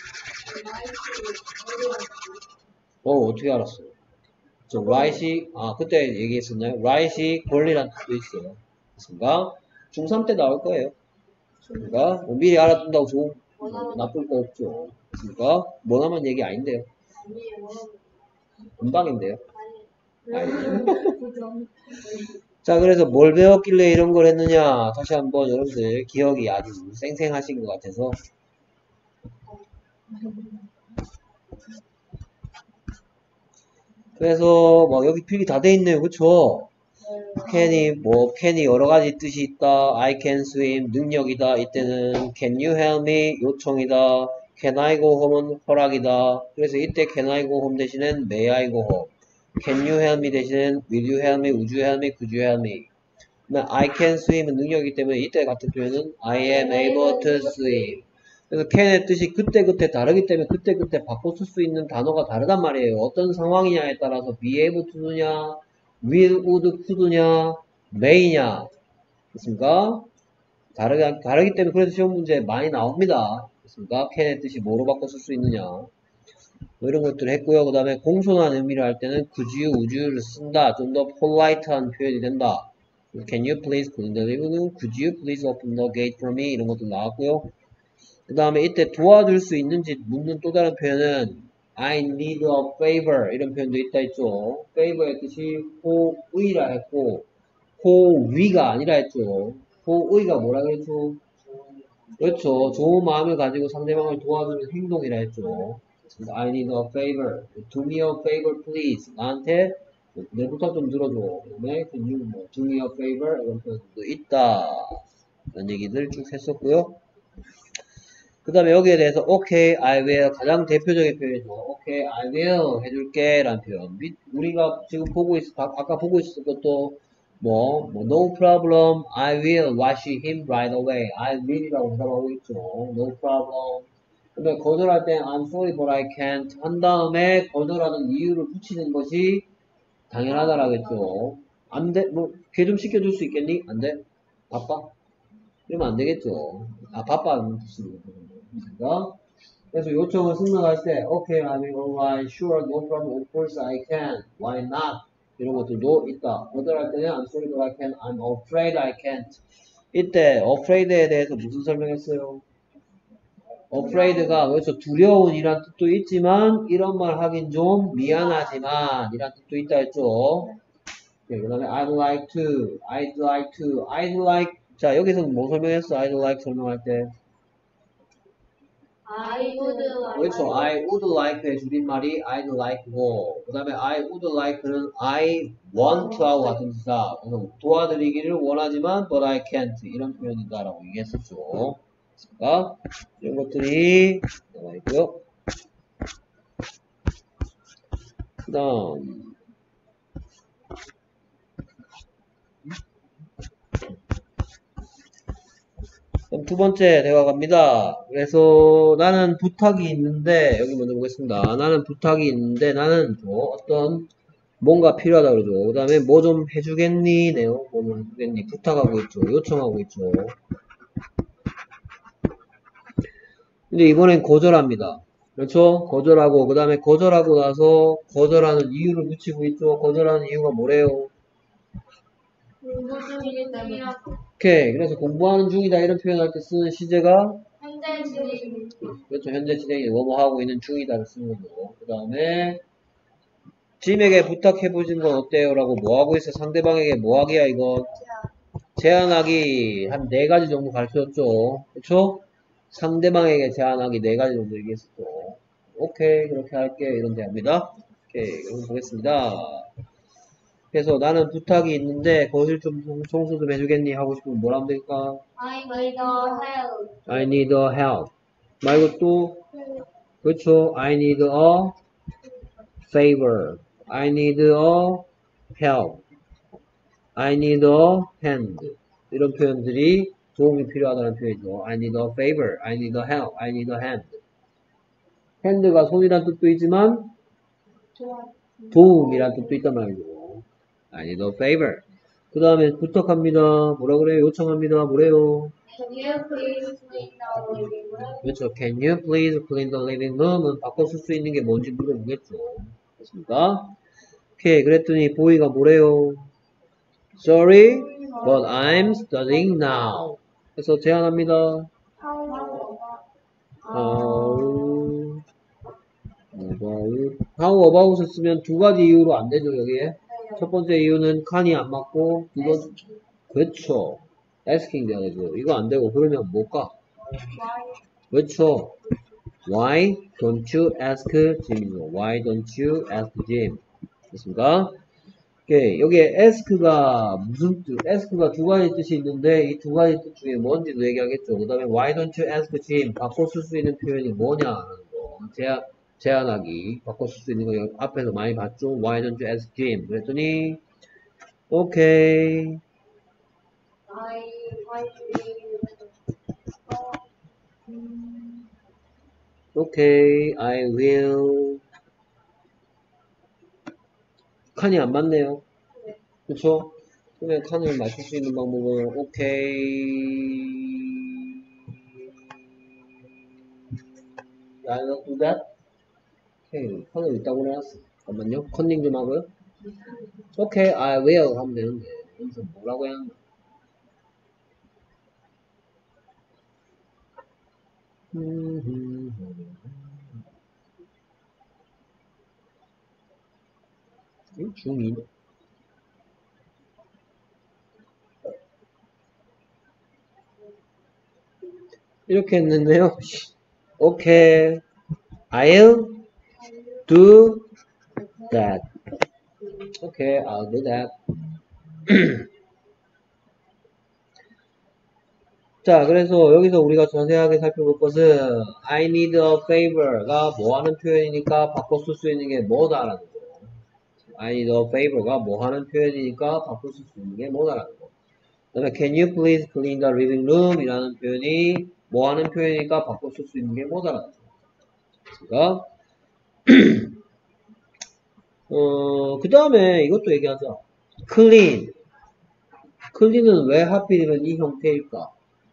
어떻게 알았어요? 저 right이, 그때 얘기했었나요? right이 권리란 뜻도 있어요. 됐습니까? 중3 때 나올 거예요. 그러니까 미리 알아둔다고 좋은, 나쁠 거 없죠. 됐습니까? 머나만 얘기 아닌데요. 금방인데요. 자, 그래서 뭘 배웠길래 이런 걸 했느냐. 다시 한번 여러분들 기억이 아주 쌩쌩하신 것 같아서. 그래서 뭐 여기 필기 다 돼 있네요. 그쵸? can이 여러 가지 뜻이 있다. I can swim 능력이다. 이때는 can you help me 요청이다. can I go home은 허락이다. 그래서 이때 can I go home 대신엔 may I go home. can you help me 대신엔 will you help me, would you help me, could you help me. I can swim은 능력이기 때문에 이때 같은 표현은 I am able to swim. 그래서 can의 뜻이 그때그때 다르기 때문에 그때그때 바꿔 쓸 수 있는 단어가 다르단 말이에요. 어떤 상황이냐에 따라서 be able to냐, will, would, could냐, may냐. 됐습니까? 다르기 때문에 그래서 시험 문제 많이 나옵니다. 됐습니까? can의 뜻이 뭐로 바꿔 쓸 수 있느냐. 뭐 이런 것들을 했고요. 그 다음에 공손한 의미를 할 때는 could you, would you를 쓴다. 좀 더 polite한 표현이 된다. Can you please close the door? Could you please open the gate for me? 이런 것도 나왔고요. 그 다음에 이때 도와줄 수 있는지 묻는 또 다른 표현은 I need a favor 이런 표현도 있다 했죠. favor의 뜻이 호의라 했고 호위가 아니라 했죠. 호의가 뭐라 그랬죠? 그렇죠. 좋은 마음을 가지고 상대방을 도와주는 행동이라 했죠. I need a favor. Do me a favor please. 나한테 내 부탁 좀 들어줘. 그다음에 can you do me a favor 이런 표현도 있다. 이런 얘기들 쭉 했었고요. 그 다음에 여기에 대해서 okay, I will 가장 대표적인 표현이죠. okay, I will 해줄게 라는 표현. 우리가 지금 아까 보고 있었던 것도 no problem, I will wash him right away. I will이라고 대답하고 있죠. no problem. 근데 거절할 땐 I'm sorry but I can't 한 다음에 거절하는 이유를 붙이는 것이 당연하다라겠죠. 안 돼? 걔 좀 시켜줄 수 있겠니? 안 돼? 바빠? 이러면 안 되겠죠. 바빠는 뜻이거든요. 그래서 요청을 승낙할 때, okay, I'm alright, sure, no problem, of course I can, why not? 이런 것들도 있다. 거절할 때는 I'm sorry but I can't, I'm afraid I can't. 이때 afraid에 대해서 무슨 설명했어요? afraid가 여기서 두려운이란 뜻도 있지만 이런 말 하긴 좀 미안하지만 이란 뜻도 있다 했죠. 네, 그 다음에 I'd like to 자 여기서는 뭐 설명했어? I'd like 설명할 때 I would like. 그렇죠. I would like의 줄임말이 I'd like고 그 다음에 I would like는 I want 하고 같은 뜻이다. 그래서 도와드리기를 원하지만 but I can't 이런 표현이다 라고 얘기했었죠. 그러니까 이런 것들이 나와 있고요. 그 다음 두 번째 대화 갑니다. 그래서 나는 부탁이 있는데 여기 먼저 보겠습니다. 나는 부탁이 있는데 나는 어떤 뭔가 필요하다 그러죠. 그 다음에 뭐 좀 해주겠니? 네요. 뭐 좀 해주겠니? 부탁하고 있죠. 요청하고 있죠. 근데 이번엔 거절합니다. 그렇죠? 거절하고 그 다음에 거절하고 나서 거절하는 이유를 붙이고 있죠. 거절하는 이유가 뭐래요? 공부 중이라고. 오케이. 그래서 공부하는 중이다 이런 표현할 때 쓰는 시제가 현재 진행. 그렇죠. 현재 진행이 뭐뭐 하고 있는 중이다를 쓰는 거고. 그 다음에 짐에게 부탁해보신 건 어때요? 라고 뭐 하고 있어? 상대방에게 뭐 하기야 이건? 제안하기 한 4가지 정도 가르쳐줬죠. 그렇죠? 상대방에게 제안하기 4가지 정도 얘기했었고. 오케이 그렇게 할게 이런 대화입니다. 오케이 그럼 보겠습니다. 그래서 나는 부탁이 있는데 거실 좀 청소 좀 해주겠니? 하고 싶으면 뭐라 하면 될까? I need a help. I need a help 말고 또 그렇죠. I need a favor. I need a help. I need a hand. 이런 표현들이 도움이 필요하다는 표현이죠. I need a favor. I need a help. I need a hand. hand가 손이란 뜻도 있지만 도움이란 뜻도 있단 말이죠. I need a favor. 그 다음에 부탁합니다. 뭐라 그래요? 요청합니다. 뭐래요? Can you please clean the living room? 그렇죠. Can you please clean the living room은 바꿔 쓸 수 있는 게 뭔지 물어보겠죠. 됐습니까? 오케이. 그랬더니 보이가 뭐래요? Sorry, but I'm studying now. 그래서 제안합니다. How about을 쓰면 두 가지 이유로 안 되죠, 여기에. 첫 번째 이유는 can이 안 맞고, 두 번째, 그렇죠. asking 돼야 되죠. 이거 안 되고, 그러면 뭘까? 그렇죠. Why don't you ask Jim이죠. Why don't you ask Jim? 됐습니까? 오케이. 여기에 ask가 무슨 뜻? ask가 두 가지 뜻이 있는데, 이 두 가지 뜻 중에 뭔지도 얘기하겠죠. 그 다음에 why don't you ask Jim? 바꿔 쓸 수 있는 표현이 뭐냐는 거. 제안하기. 바꿔 쓸 수 있는 거 앞에서 많이 봤죠? Why don't you ask Jim? 그랬더니, 오케이. 오케이, I will. 칸이 안 맞네요. 그쵸? 그러면 칸을 맞출 수 있는 방법은, 오케이. I will do that. 오케이, 칸을 있다고 해놨어. 잠깐만요. 컨닝 좀 하고요. 오케이, I will 하면 되는데, 여기서 뭐라고 해야 하나? 중2. 이렇게 했는데요. 오케이. I'll do that. 오케이, I'll do that. 자, 그래서 여기서 우리가 자세하게 살펴볼 것은 I need a favor가 뭐 하는 표현이니까 바꿔 쓸 수 있는 게 뭐다라는 거. I need a favor가 뭐 하는 표현이니까 바꿔 쓸 수 있는 게 뭐다라는 거. 그 다음에 can you please clean the living room 이라는 표현이 뭐 하는 표현이니까 바꿔 쓸 수 있는 게 뭐다라는 거. 그러니까 그 다음에 이것도 얘기하자. clean. clean은 왜 하필이면 이 형태일까?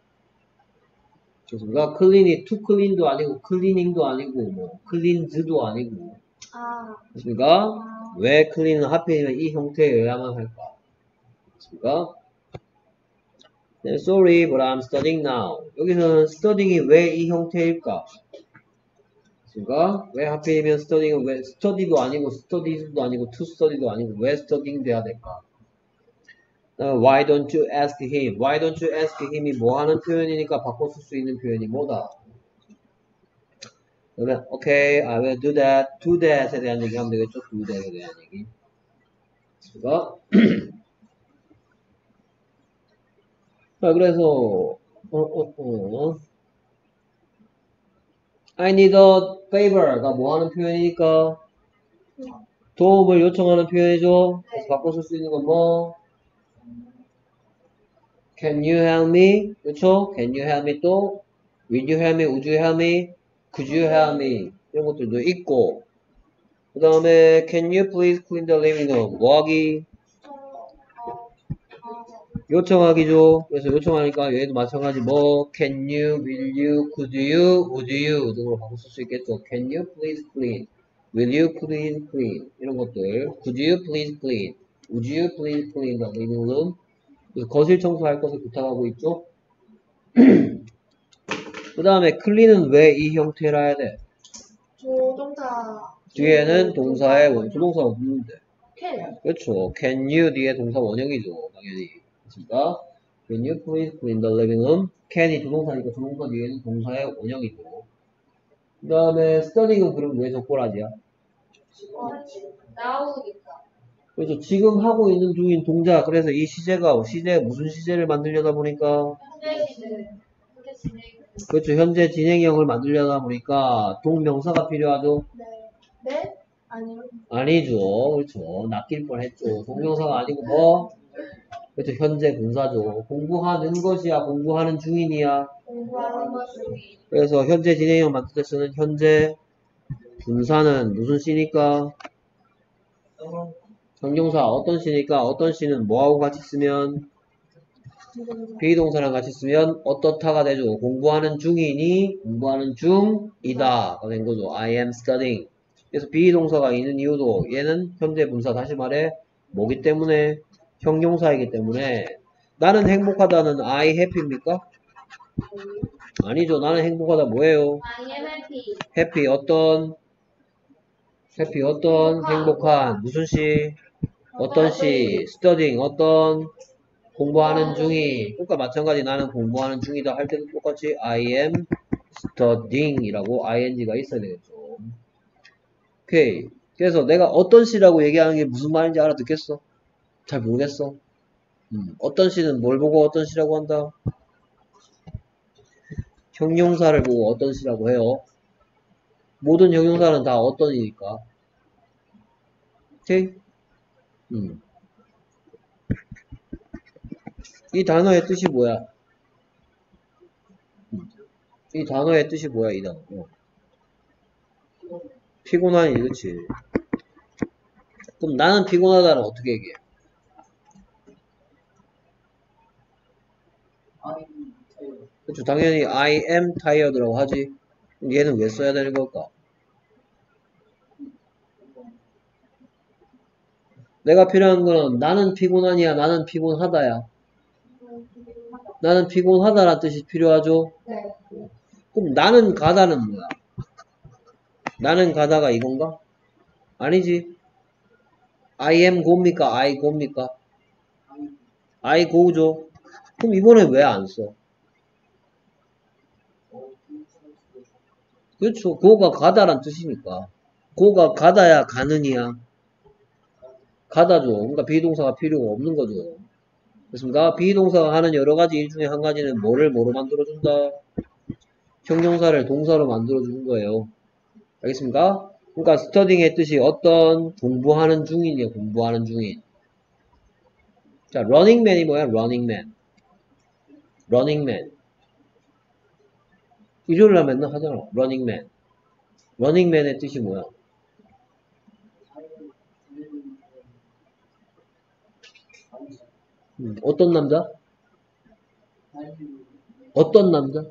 그렇습니까? clean이 to clean도 아니고 cleaning도 아니고 뭐 cleans도 아니고 그렇습니까? 왜 clean은 하필이면 이 형태여야만 할까? 그렇습니까? 네, sorry, but I'm studying now. 여기서는 studying이 왜 이 형태일까? 그렇습니까? 왜 하필이면 studying은 왜 study도 아니고 studies도 아니고 to study도 아니고 왜 studying 돼야 될까? Why don't you ask him? Why don't you ask him이 뭐 하는 표현이니까 바꿔 쓸 수 있는 표현이 뭐다? 그러면 okay, I will do that. do that에 대한 얘기 하면 되겠죠? do that에 대한 얘기. 그래서 자, 그래서 I need a favor가 뭐 하는 표현이니까 도움을 요청하는 표현이죠. 그래서 바꿔 쓸 수 있는 건 뭐? Can you help me? 그렇죠? Can you help me 또? Will you help me? Would you help me? Could you help me? 이런 것들도 있고 그 다음에 Can you please clean the living room? 뭐하기? 요청하기죠. 그래서 요청하니까 얘도 마찬가지 뭐 Can you? Will you? Could you? Would you? 등으로 바꿔 쓸 수 있겠죠. Can you please clean? Will you please clean? 이런 것들 Could you please clean? Would you please clean the living room? 거실 청소할 것을 부탁하고 있죠. 그 다음에 clean은 왜 이 형태라 해야 돼? 조동사 뒤에는 동사의 원수동사가 없는데. can 그렇죠. Can you 뒤에 동사 원형이죠. 당연히. 그렇습니까? Can you please clean the living room? can이 조동사니까 조동사 뒤에는 동사의 원형이고. 그 다음에 studying은 그럼 왜 적고라지야? 나오니까 그래서 지금 하고 있는 중인 동작. 그래서 이 시제 무슨 시제를 만들려다 보니까 현재 시제 그렇죠. 현재 진행형을 만들려다 보니까 동명사가 필요하죠? 네. 네? 아니요. 아니죠. 그렇죠. 낚일 뻔했죠. 동명사가 아니고 뭐? 그렇죠. 현재 분사죠. 공부하는 것이야? 공부하는 중인이야? 공부하는 것이 그래서 현재 진행형 만들 때 쓰는 현재 분사는 무슨 시니까? 형용사 어떤 시니까 어떤 시는 뭐하고 같이 쓰면? 비동사랑 같이 쓰면 어떻다가 되죠. 공부하는 중이니 공부하는 중이다 가 된 거죠. I am studying. 그래서 비동사가 있는 이유도 얘는 현재 분사 다시 말해 뭐기 때문에 형용사이기 때문에 나는 행복하다는 I happy입니까? 아니죠. 나는 행복하다 뭐예요? I am happy. happy 어떤 행복한 무슨 시 어떤 시 studying 어떤 공부하는 중이 그러니까 마찬가지 나는 공부하는 중이다 할 때도 똑같이 I am studying 이라고 ing가 있어야 되겠죠. 오케이. 그래서 내가 어떤 시라고 얘기하는 게 무슨 말인지 알아듣겠어? 잘 모르겠어. 어떤 시는 뭘 보고 어떤 시라고 한다? 형용사를 보고 어떤 시라고 해요. 모든 형용사는 다 어떤이니까. 오케이? 이 단어의 뜻이 뭐야? 이 단어의 뜻이 뭐야, 이 단어? 피곤하니, 그치? 그럼 나는 피곤하다는 어떻게 얘기해? 아니, 그쵸, 당연히 I am tired라고 하지. 그럼 얘는 왜 써야 되는 걸까? 내가 필요한 거는 나는 피곤하니야, 나는 피곤하다야. 나는 피곤하다라는 뜻이 필요하죠? 네. 그럼 나는 가다는 뭐야? 나는 가다가 이건가? 아니지. I am go입니까? I go입니까? I go죠. 그럼 이번에 왜 안 써? 그렇죠. go가 가다란 뜻이니까. go가 가다야 가느니야. 가다죠. 그러니까 비동사가 필요가 없는 거죠. 그렇습니까? 비동사가 하는 여러 가지 일 중에 한 가지는 뭐를 뭐로 만들어준다? 형용사를 동사로 만들어주는 거예요. 알겠습니까? 그러니까 studying의 뜻이 어떤 공부하는 중인이에요. 공부하는 중인. 자, running man이 뭐야? running man. running man. 일요일날 맨날 하잖아. running man. running man의 뜻이 뭐야? 어떤 남자? 어떤 남자?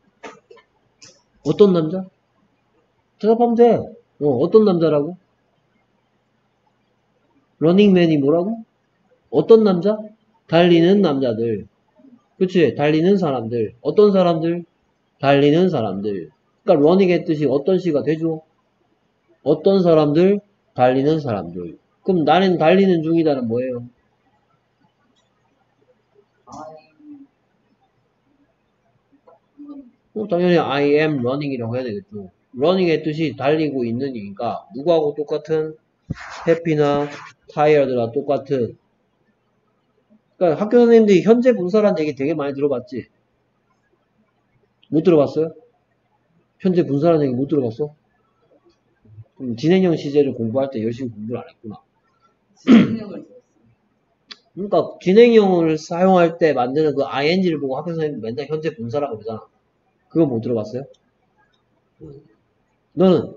어떤 남자? 대답하면 돼. 어떤 남자라고? 러닝맨이 뭐라고? 어떤 남자? 달리는 남자들. 그치? 달리는 사람들. 어떤 사람들? 달리는 사람들. 그러니까 러닝의 뜻이 어떤 시가 되죠? 어떤 사람들? 달리는 사람들. 그럼 나는 달리는 중이다는 뭐예요? 당연히 I am running이라고 해야 되겠죠. running의 뜻이 달리고 있는이니까 누구하고 똑같은? happy나 tired나 똑같은. 그러니까 학교 선생님들이 현재 분사라는 얘기 되게 많이 들어봤지? 못 들어봤어요? 현재 분사라는 얘기 못 들어봤어? 진행형 시제를 공부할 때 열심히 공부를 안 했구나. 그러니까 진행형을 사용할 때 만드는 그 ing를 보고 학교 선생님 맨날 현재 분사라고 그러잖아. 그거 못 들어봤어요? 너는?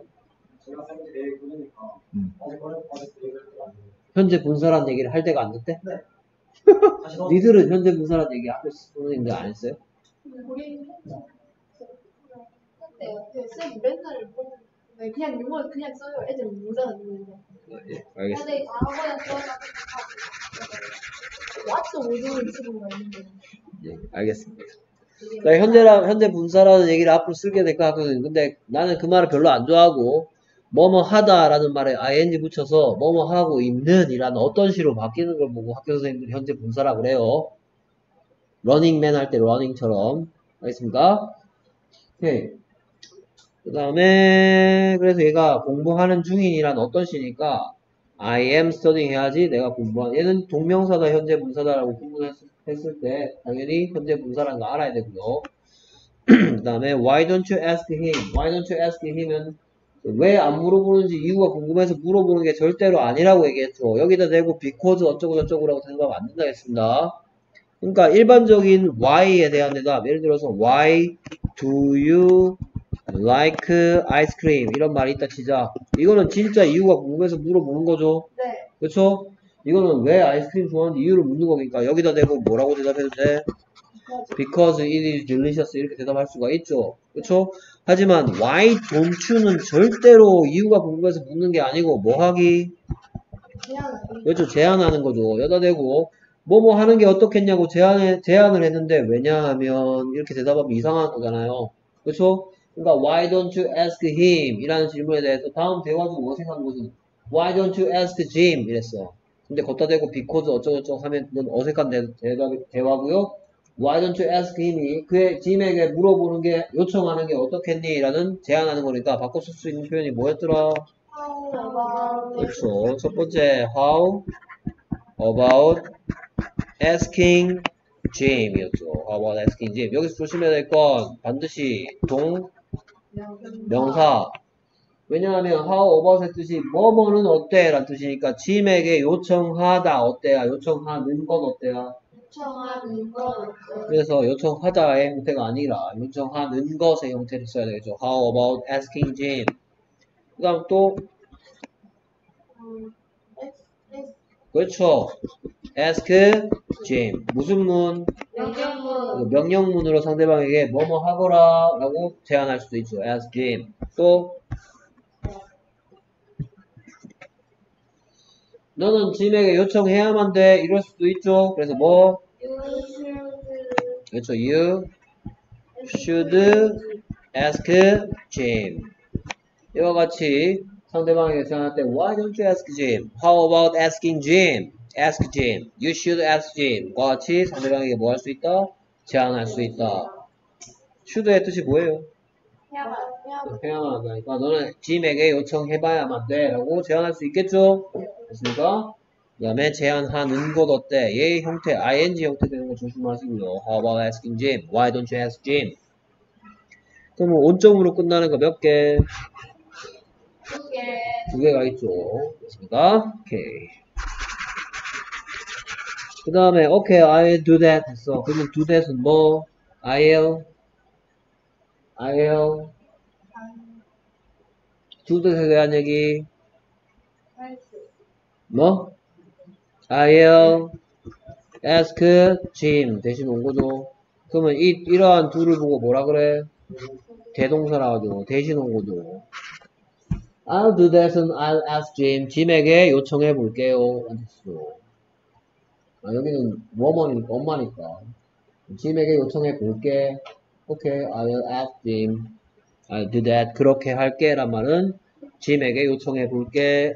현재 분사라는 얘기를 할 때가 안 됐대? 네. 니들은 현재 분사라는 얘기 학교 선생님들 안 했어요? 우리 했대요. 쌤 맨날 그냥 용어 그냥 써요. 애들 모르잖아 이거. 예, 알겠습니다. 근데 과거에 써서 왓도 모르는 친구가 있는데. 예, 알겠습니다. 그러니까 현재 분사라는 얘기를 앞으로 쓰게 될 것 같거든요. 근데 나는 그 말을 별로 안 좋아하고 뭐뭐 하다라는 말에 ing 붙여서 뭐뭐 하고 있는 이라는 어떤 시로 바뀌는 걸 보고 학교 선생님들이 현재 분사라고 그래요. 러닝맨 할 때 러닝처럼. 알겠습니까? 오케이. 그 다음에 그래서 얘가 공부하는 중인이란 어떤 시니까 I am studying 해야지 내가 공부하는 얘는 동명사다 현재 분사다라고 구분했을 때 당연히 현재 분사라는 거 알아야 되고요. 그 다음에 why don't you ask him? why don't you ask him은 왜 안 물어보는지 이유가 궁금해서 물어보는 게 절대로 아니라고 얘기했죠. 여기다 대고 because 어쩌고 저쩌고라고 생각하면 안 된다 했습니다. 그러니까 일반적인 why에 대한 대답, 예를 들어서 why do you like ice cream 이런 말이 있다 치자. 이거는 진짜 이유가 궁금해서 물어보는 거죠. 네. 그렇죠? 이거는 왜 아이스크림 좋아하는지 이유를 묻는 거니까 여기다 대고 뭐라고 대답해도 돼? Because it is delicious 이렇게 대답할 수가 있죠. 그렇죠? 하지만 why don't you는 절대로 이유가 궁금해서 묻는 게 아니고 뭐 하기? 그렇죠. 제안하는 거죠. 여기다 대고 뭐뭐 하는 게 어떻겠냐고 제안을 했는데 왜냐하면 이렇게 대답하면 이상한 거잖아요. 그렇죠? 그러니까 why don't you ask him 이라는 질문에 대해서 다음 대화 중 어색한 것은 why don't you ask Jim 이랬어. 근데 걷다 대고 because 어쩌고저쩌고 하면 그건 어색한 대화고요. Why don't you ask him이 그의 짐에게 물어보는 게 요청하는 게 어떻겠니? 라는 제안하는 거니까 바꿔 쓸 수 있는 표현이 뭐였더라? 그렇죠. 첫 번째 how about asking Jim 이었죠. How about asking Jim. 여기서 조심해야 될 건 반드시 명사. 왜냐하면 how about의 뜻이 뭐뭐는 어때? 라는 뜻이니까 짐에게 요청하다 어때야? 요청하는 건 어때야? 요청하는 것. 그래서 요청하다의 형태가 아니라 요청하는 것의 형태를 써야 되겠죠. How about asking Jim? 그 다음 또 그렇죠. ask Jim. 무슨 문? 명령문. 명령문으로 상대방에게 뭐뭐 하거라 라고 제안할 수도 있죠. ask Jim. 또 너는 짐에게 요청해야만 돼. 이럴 수도 있죠. 그래서 뭐? 그렇죠. You should ask Jim. 이와 같이 상대방에게 제안할 때 Why don't you ask Jim? How about asking Jim? Ask Jim. You should ask Jim. 과 같이 상대방에게 뭐 할 수 있다? 제안할 수 있다. should의 뜻이 뭐예요? 해야만 한다니까 너는 짐에게 요청해봐야만 돼 라고 제안할 수 있겠죠? 됐습니까? 그 다음에 제안하는 것 어때? 얘의 형태 ing 형태 되는 거 조심하시고요. How about asking Jim? Why don't you ask Jim? 그러면 온점으로 끝나는 거 몇 개? 2개. 2개가 있죠. 됐습니까? 오케이. 그 다음에 okay, I'll do that 했어. 그러면 do that은 뭐? I'll do that에 대한 얘기 뭐? I'll ask Jim 대신 온 거죠. 그러면 이러한 둘을 보고 뭐라 그래? 대동사라 하죠. 대신 온 거죠. I'll do that은 I'll ask Jim. 짐에게 요청해 볼게요. 여기는 뭐뭐니까 엄마니까. 짐에게 요청해 볼게. Okay, I'll ask Jim. I'll do that. 그렇게 할게. 란 말은 짐에게 요청해 볼게.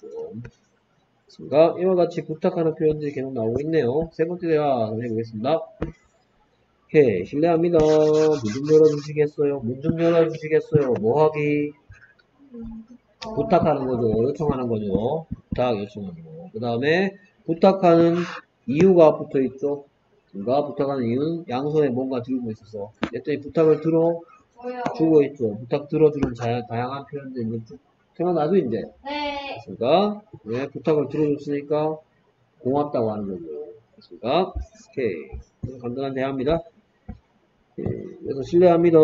이와 같이 부탁하는 표현들이 계속 나오고 있네요. 세 번째 대화 해보겠습니다. 오케이, 실례합니다. 문 좀 열어주시겠어요? 문 좀 열어주시겠어요? 뭐 하기? 부탁하는 거죠. 요청하는 거죠. 부탁, 요청하는 거. 그 다음에 부탁하는 이유가 붙어 있죠. 그러니까 부탁하는 이유는 양손에 뭔가 들고 있어서. 그랬더니 부탁을 들어주고 있죠. 부탁 들어주는 다양한 표현들이 쭉 생각나죠, 이제? 네. 됐습니까? 네, 부탁을 들어줬으니까 고맙다고 하는 거죠. 됐습니까? 오케이. 간단한 대화입니다. 그래서 실례합니다.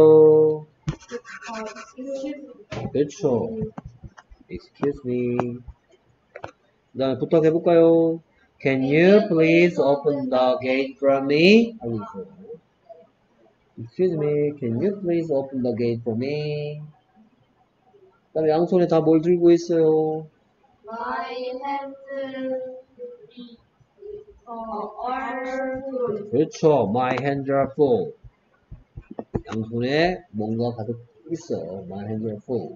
그렇죠. Excuse me. 그 다음에 부탁해볼까요? Can you please open the gate for me? 하고 있어요. Excuse me. Can you please open the gate for me? 그 다음에 양손에 다 뭘 들고 있어요? My hands are full. 그렇죠. My hands are full. 양손에 뭔가 가득 있어. My hands are full.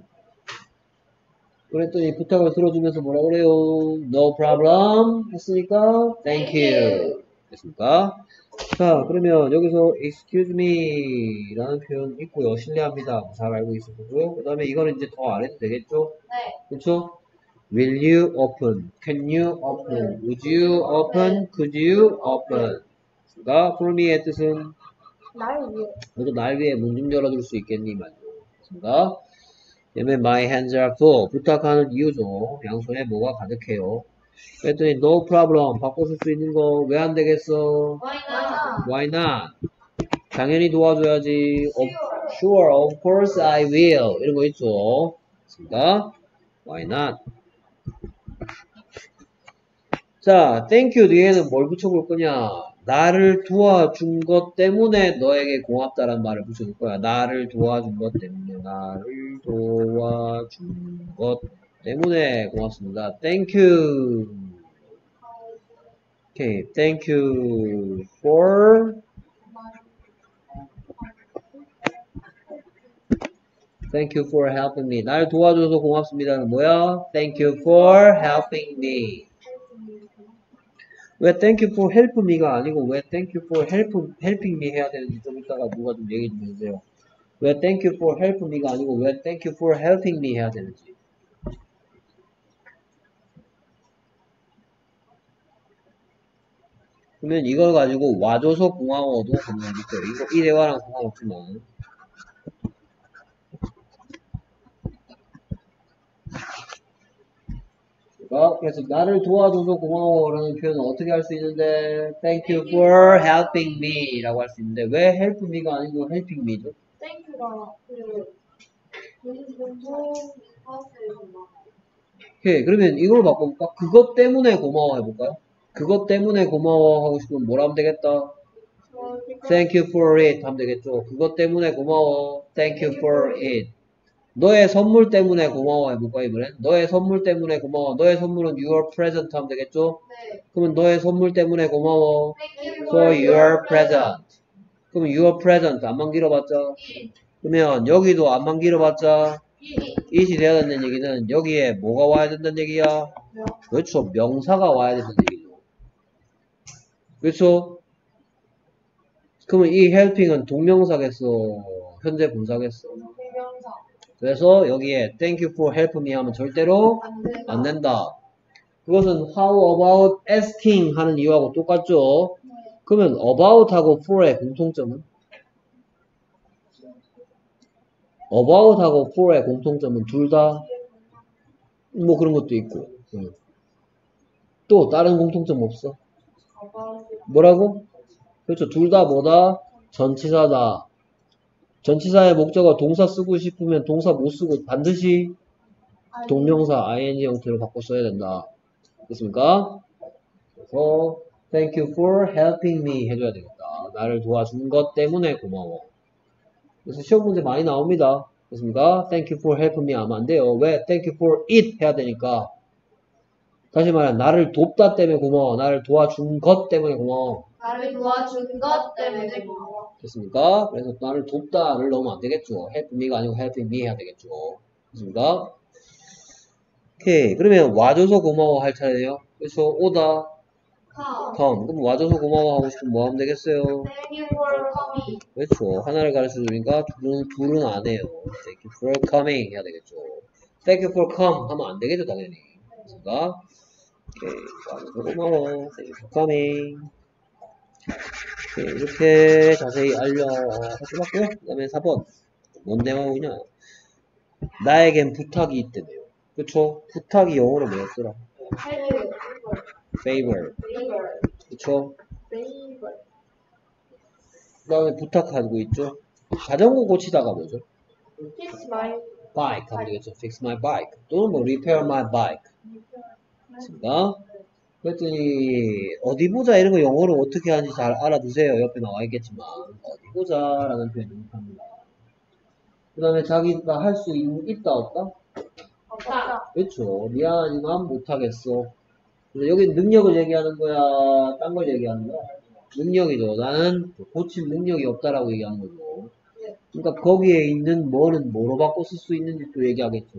그랬더니 부탁을 들어주면서 뭐라 그래요? No problem. 했으니까 Thank you. 됐습니까? 자, 그러면 여기서 excuse me 라는 표현 있고요. 실례합니다. 잘 알고 있을 거고요. 그 다음에 이거는 이제 더 안 해도 되겠죠? 네. 그렇죠? Will you open? Can you open? Would you open? Could you open? 그러니까 for me의 뜻은 날 위해. 너도 날 위해 문 좀 열어줄 수 있겠니? 말이죠. 그렇습니다. 그다음에 my hands are full. 부탁하는 이유죠. 양손에 뭐가 가득해요. 그랬더니 no problem. 바꿔 쓸 수 있는 거 왜 안 되겠어? Why not? Why not? 당연히 도와줘야지. Sure, of course I will. 이런 거 있죠. 그렇습니다. Why not? 자, thank you 뒤에는 뭘 붙여볼 거냐? 나를 도와준 것 때문에 너에게 고맙다라는 말을 붙여줄 거야. 나를 도와준 것 때문에, 나를 도와준 것 때문에 고맙습니다. Thank you. Okay, thank you for Thank you for helping me. 날 도와줘서 고맙습니다는 뭐야? Thank you for helping me. 왜 thank you for help me가 아니고 왜 thank you for helping me 해야 되는지 좀 이따가 누가 좀 얘기 좀 해주세요. 왜 thank you for help me가 아니고 왜 thank you for helping me 해야 되는지. 그러면 이걸 가지고 와줘서 고마워도 분명히 있어요. 이거 이 대화랑 상관없지만. 그래서 나를 도와줘서 고마워라는 표현은 어떻게 할 수 있는데 Thank you for helping me 라고 할 수 있는데 왜 help me가 아니고 helping me죠? 땡큐가 오케이, 그러면 이걸 바꿔볼까? 그것 때문에 고마워 해볼까요? 그것 때문에 고마워 하고 싶으면 뭐라 하면 되겠다? Thank you for it 하면 되겠죠. 그것 때문에 고마워 Thank you for it. 너의 선물 때문에 고마워 해볼까 이번엔? 너의 선물 때문에 고마워. 너의 선물은 your present 하면 되겠죠? 네. 그러면 너의 선물 때문에 고마워 Thank you for your present. 그럼 your present 안만 길어봤자? 그러면 여기도 안만 길어봤자? it이 돼야 된다는 얘기는 여기에 뭐가 와야 된다는 얘기야? 그렇죠. 명사가 와야 된다는 얘기죠. 그렇죠? 그러면 이 helping은 동명사겠어? 현재 분사겠어? 그래서 여기에 thank you for help me 하면 절대로 안 된다. 그것은 how about asking 하는 이유하고 똑같죠? 그러면 about하고 for의 공통점은? about하고 for의 공통점은 둘 다 뭐 그런 것도 있고 또 다른 공통점 없어? 뭐라고? 그렇죠. 둘 다 뭐다? 전치사다. 전치사의 목적어 동사 쓰고 싶으면 동사 못 쓰고 반드시 동명사 ing 형태로 바꿔 써야 된다. 됐습니까? 그래서 Thank you for helping me 해줘야 되겠다. 나를 도와준 것 때문에 고마워. 그래서 시험 문제 많이 나옵니다. 됐습니까? Thank you for helping me 하면 안 돼요. 왜? Thank you for it 해야 되니까. 다시 말해 나를 돕다 때문에 고마워. 나를 도와준 것 때문에 고마워. 나를 도와준 것 때문에 고마워. 됐습니까? 그래서 나를 돕다를 넣으면 안 되겠죠. help me가 아니고 helping me 해야 되겠죠. 됐습니까? 오케이. 그러면 와줘서 고마워 할 차례예요. 그래서 오다, come. 그럼 와줘서 고마워 하고 싶으면 뭐 하면 되겠어요? Thank you for coming. 그렇죠. 하나를 가르쳐 주니까 둘은 안 해요. Thank you for coming 해야 되겠죠. Thank you for come 하면 안 되겠죠, 당연히. 됐습니까? 오케이. 와줘서 고마워. Thank you for coming. 네, 이렇게 자세히 알려드렸고요. 그 다음에 4번. 뭔 내용이냐? 나에겐 부탁이 있대네요. 그쵸? 부탁이 영어로 뭐였더라? favor. 그쵸? 그 다음에 부탁하고 있죠? 자전거 고치다가 뭐죠? Kiss my bike 하면 되겠죠? fix my bike. 또는 뭐 repair my bike. 맞습니다. 그랬더니 어디 보자 이런 거 영어로 어떻게 하는지 잘 알아두세요. 옆에 나와 있겠지만 어디 보자라는 표현이 합니다. 그 다음에 자기가 할 수 있다 없다? 없다. 그렇죠. 미안하지만 못하겠어. 그래서 여기 능력을 얘기하는 거야? 딴 걸 얘기하는 거야? 능력이죠. 나는 고칠 능력이 없다라고 얘기하는 거죠. 그러니까 거기에 있는 뭐는 뭐로 바꿔 쓸 수 있는지 또 얘기하겠죠.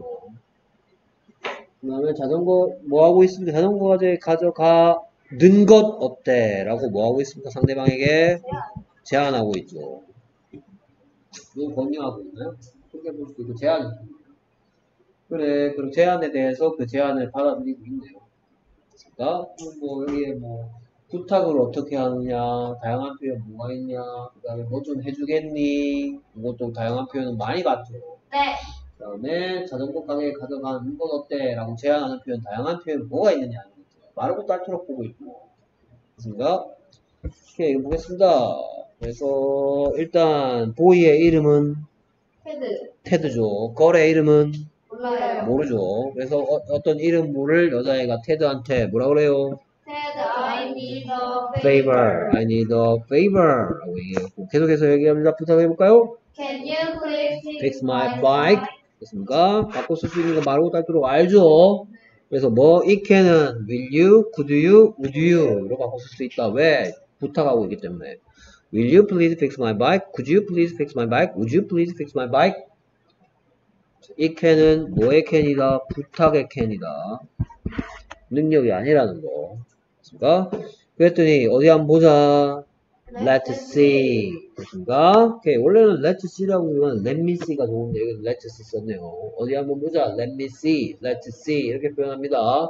그 다음에 자전거 뭐 하고 있습니까? 자전거 가져가는 것 어때? 라고 뭐 하고 있습니까? 상대방에게 제안하고 있죠. 이거 권유하고 있나요? 그렇게 볼 수도 있고 제안. 그래, 그럼 제안에 대해서 그 제안을 받아들이고 있네요. 그러니까 뭐 여기에 뭐 부탁을 어떻게 하느냐, 다양한 표현 뭐가 있냐, 그 다음에 뭐 좀 해주겠니, 이것도 다양한 표현은 많이 봤죠. 네. 그 다음에 자전거 가게에 가져간 이건 어때? 라고 제안하는 표현, 다양한 표현 뭐가 있느냐. 말하고 딸토록 보고 있고. 됐습니까? 오케이, 이거 보겠습니다. 그래서 일단 보이의 이름은 헤드. 테드죠. 걸의 이름은 몰라요. 모르죠. 그래서 어떤 이름물을 여자애가 테드한테 뭐라 그래요? Ted, I need a favor. I need a favor. 라고 얘기했고 계속해서 얘기합니다. 부탁해볼까요? Can you please Fix my bike. 됐습니까? 바꿔 쓸 수 있는 거 말고 딸도록 알죠? 그래서 뭐, it can은 will you, could you, would you로 바꿔 쓸 수 있다. 왜? 부탁하고 있기 때문에. Will you please fix my bike? Could you please fix my bike? Would you please fix my bike? it can은 뭐의 can이다? 부탁의 can이다. 능력이 아니라는 거. 됐습니까? 그랬더니 어디 한번 보자. Let's see. 됐습니까? 오케이. 원래는 let's see라고 하면 let me see가 좋은데 여기는 let's see 썼네요. 어디 한번 보자. Let me see. Let's see. 이렇게 표현합니다.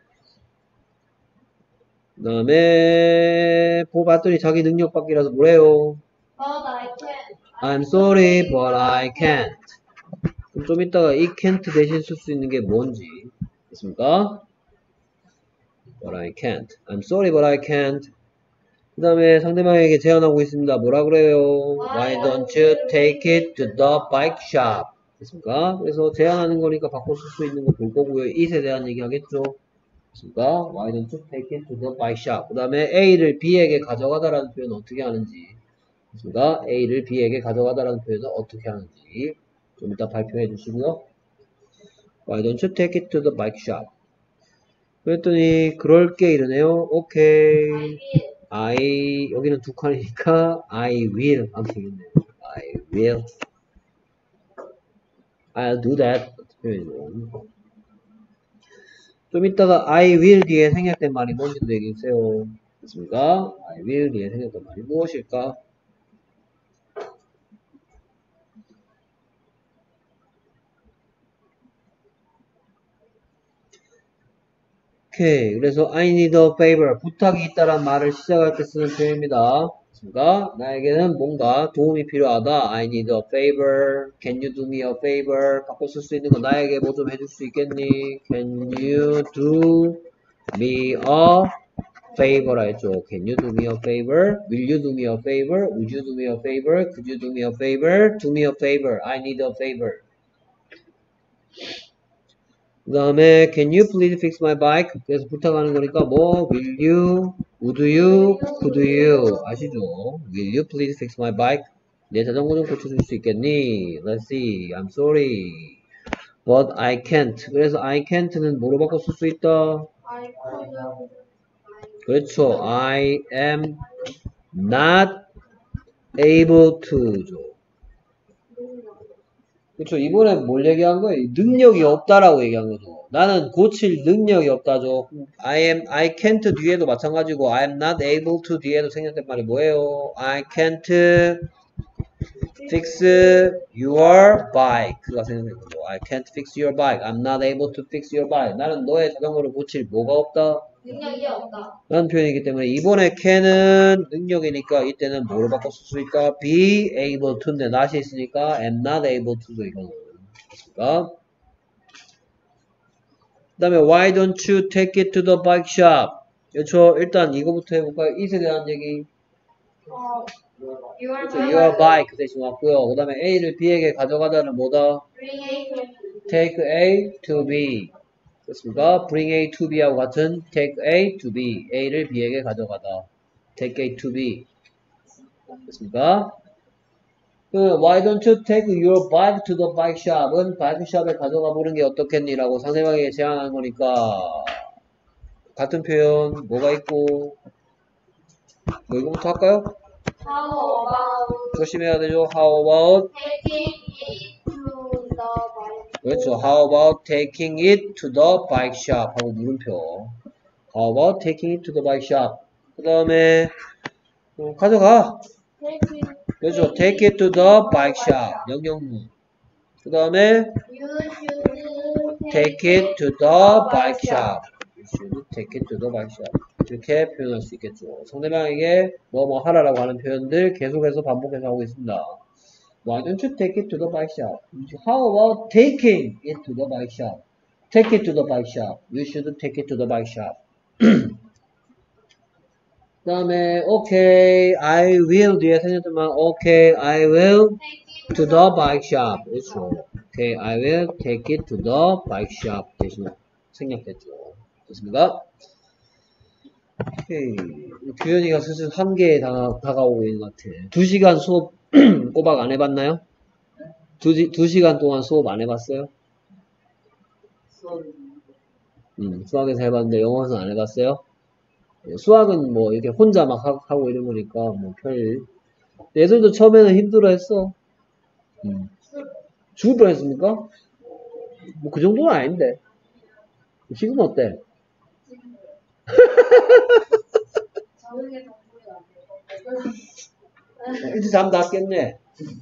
그 다음에 봤더니 자기 능력 밖이라서 뭐래요? But I can't. I'm sorry, but I can't. 그럼 좀 이따가 이 can't 대신 쓸 수 있는 게 뭔지. 됐습니까? But I can't. I'm sorry, but I can't. 그 다음에 상대방에게 제안하고 있습니다. 뭐라 그래요? Why don't you take it to the bike shop? 됐습니까? 그래서 제안하는 거니까 바꿔 쓸 수 있는 거 볼 거고요. it에 대한 얘기 하겠죠? 됐습니까? Why don't you take it to the bike shop? 그 다음에 A를 B에게 가져가다라는 표현은 어떻게 하는지. 됐습니까? A를 B에게 가져가다라는 표현은 어떻게 하는지. 좀 이따 발표해 주시고요. Why don't you take it to the bike shop? 그랬더니 그럴게 이러네요. 오케이. 여기는 두 칸이니까 I will 하면 되겠네요. I will. I'll do that. 좀 이따가 I will 뒤에 생략된 말이 뭔지도 얘기해주세요. 됐습니까? I will 뒤에 생략된 말이 무엇일까? 오케이. 그래서 I need a favor. 부탁이 있다란 말을 시작할 때 쓰는 표현입니다. 그러니까 나에게는 뭔가 도움이 필요하다. I need a favor. Can you do me a favor? 바꿔 쓸 수 있는 거 나에게 뭐 좀 해줄 수 있겠니? Can you do me a favor라 했죠. Can you do me a favor? Will you do me a favor? Would you do me a favor? Could you do me a favor? Do me a favor. I need a favor. 그 다음에 can you please fix my bike? 그래서 부탁하는 거니까 뭐 will you, would you, could you 아시죠? Will you please fix my bike? 내 자전거 좀 고쳐줄 수 있겠니? Let's see. I'm sorry. But I can't. 그래서 I can't는 뭐로 바꿔 쓸 수 있다? I couldn't. 그렇죠. I am not able to죠. 그렇죠. 이번에 뭘 얘기한 거예요? 능력이 없다라고 얘기한 거죠. 나는 고칠 능력이 없다죠. I can't 뒤에도 마찬가지고 I am not able to 뒤에도 생략된 말이 뭐예요? I can't fix your bike가 생략된 거죠. I can't fix your bike. I'm not able to fix your bike. 나는 너의 자전거를 고칠 뭐가 없다? 능력이 없다. 라는 표현이기 때문에 이번에 can은 능력이니까 이때는 뭐로 바꿔 쓸 수 있을까? be able to인데 not이 있으니까 am not able to죠 이거는. 그러니까 그 다음에 why don't you take it to the bike shop? 그렇죠. 일단 이거부터 해볼까요? it에 대한 얘기. Your 그렇죠. your bike 대신 왔고요. 그 다음에 A를 B에게 가져가다는 뭐다? bring A to take A to B. 됐습니까? bring A to B하고 같은 take A to B. A를 B에게 가져가다. take A to B. 됐습니까? why don't you take your bike to the bike shop은 바이크 샵에 가져가 보는 게 어떻겠니? 라고 상대방에게 제안한 거니까 같은 표현 뭐가 있고 뭐 이거부터 할까요? How about 조심해야 되죠. How about taking it to the bike? 그렇죠. How about taking it to the bike shop? 하고 물음표. How about taking it to the bike shop? 그 다음에 가져가. 그렇죠. Take it to the bike shop. 영영무. 그 다음에 You should take it to the bike shop. should take it to the bike shop. 이렇게 표현할 수 있겠죠. 상대방에게 뭐 하라라고 하는 표현들 계속해서 반복해서 하고 있습니다. Why don't you take it to the bike shop? How about taking it to the bike shop? Take it to the bike shop. You should take it to the bike shop. 그 다음에 okay, I will 뒤에 생겼지만 okay, I will to the bike shop. 그렇죠. Okay, I will take it to the bike shop. 대신 생략됐죠. 됐습니까? 오케이. 규현이가 슬슬 한계에 다가오고 있는 것 같아. 2시간 수업 꼬박 안 해봤나요? 2시간 동안 수업 안 해봤어요? 수학에서 해봤는데 영어에서는 안 해봤어요? 수학은 뭐 이렇게 혼자 막 하고 이런 거니까 뭐 얘들도 처음에는 힘들어 했어. 죽을 뻔 했습니까? 뭐 그 정도는 아닌데. 지금 어때? 이제 잠 잤겠네.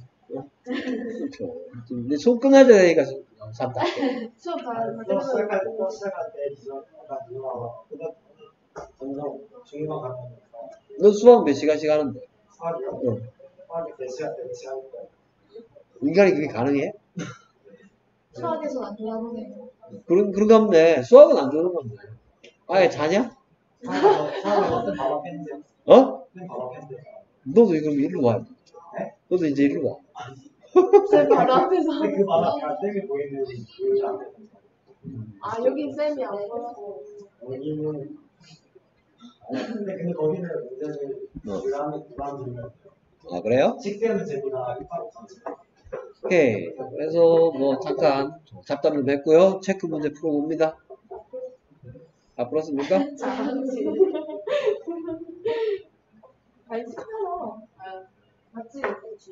그렇죠. 이제 수업 끝나야 되니까 잠 잤겠네. 수업 다 시작할 때 지나가 누가 점점 중요한 것 같으니까. 너 수학 몇 시간씩 하는데? 수학이요? 응. 수학이 몇 시간 할 거예요? 인간이 그게 가능해? 수학에서 안 돌아보네요. 그런가 보네. 수학은 안 되는 건데. 아예 자냐? 수학에서 바로 팬데. 어? 바로 팬데. 너도 그럼 일로 와. 네? 너도 이제 일로 와. 쌤 바로 앞에서. 그 바로 쌤이 보이는 그 앞에. 아 여긴 쌤이 안 보여서. 여기는 근데 거기는 문제는 불안하면 아 그래요? 식대는 제보다 1파로 오케이. 그래서 뭐 잠깐 잡담을 맺고요. 체크 문제 풀어봅니다. 다 풀었습니까? 잘하지. 아니 시끄러워. 맞지? 그렇지.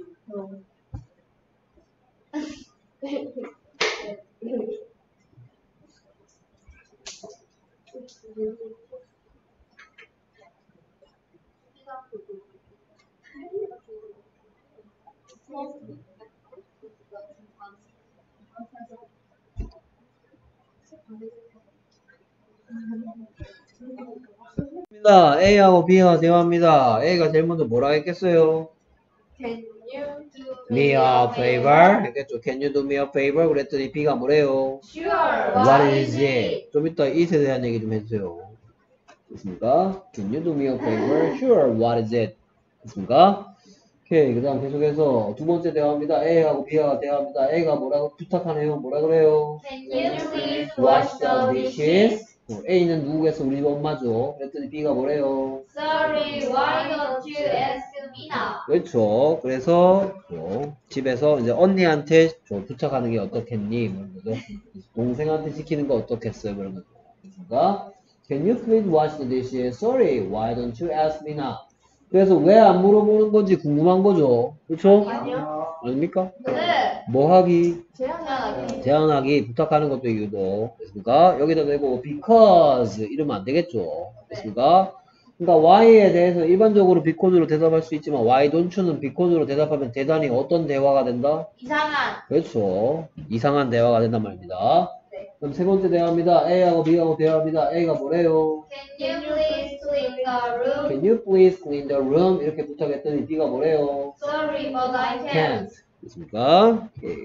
A하고 B가 대화합니다. A가 제일 먼저 뭐라 했겠어요? Can you do Me a favor. 했겠죠. Can you do me a favor? 그랬더니 B가 뭐래요? Sure. What is it? 좀 이따 it에 대한 얘기 좀 해주세요. 됐습니까? Can you do me a favor? Sure. What is it? 됐습니까? 오케이. 그 다음 계속해서 두 번째 대화입니다. A하고 B가 대화합니다. A가 뭐라고 부탁하네요? 뭐라 그래요? Can you please Wash the dishes. A는 누구겠어? 우리 집 엄마죠. 그랬더니 B가 뭐래요? Sorry, why don't you ask me now? 그렇죠. 그래서 집에서 이제 언니한테 부탁하는 게 어떻겠니? 그런 거죠. 동생한테 시키는 거 어떻겠어요? 그런 거죠. 그러니까 Can you please wash the dishes? Sorry, why don't you ask me now? 그래서 왜 안 물어보는 건지 궁금한 거죠. 그렇죠? 아니요. 아닙니까? 네. 뭐 하기? 제안하기. 제안하기, 부탁하는 것도 이유도. 됐습니까? 여기다 대고 because 이러면 안 되겠죠. 됐습니까? 그러니까 why에 대해서 일반적으로 because로 대답할 수 있지만 why don't you는 because로 대답하면 대단히 어떤 대화가 된다? 이상한. 그렇죠. 이상한 대화가 된단 말입니다. 네. 그럼 세 번째 대화입니다. A하고 B하고 대화합니다. A가 뭐래요? Can you please clean the room? Can you please clean the room? 이렇게 부탁했더니 B가 뭐래요? Sorry, but I can't. can't. 됐습니까? 오케이.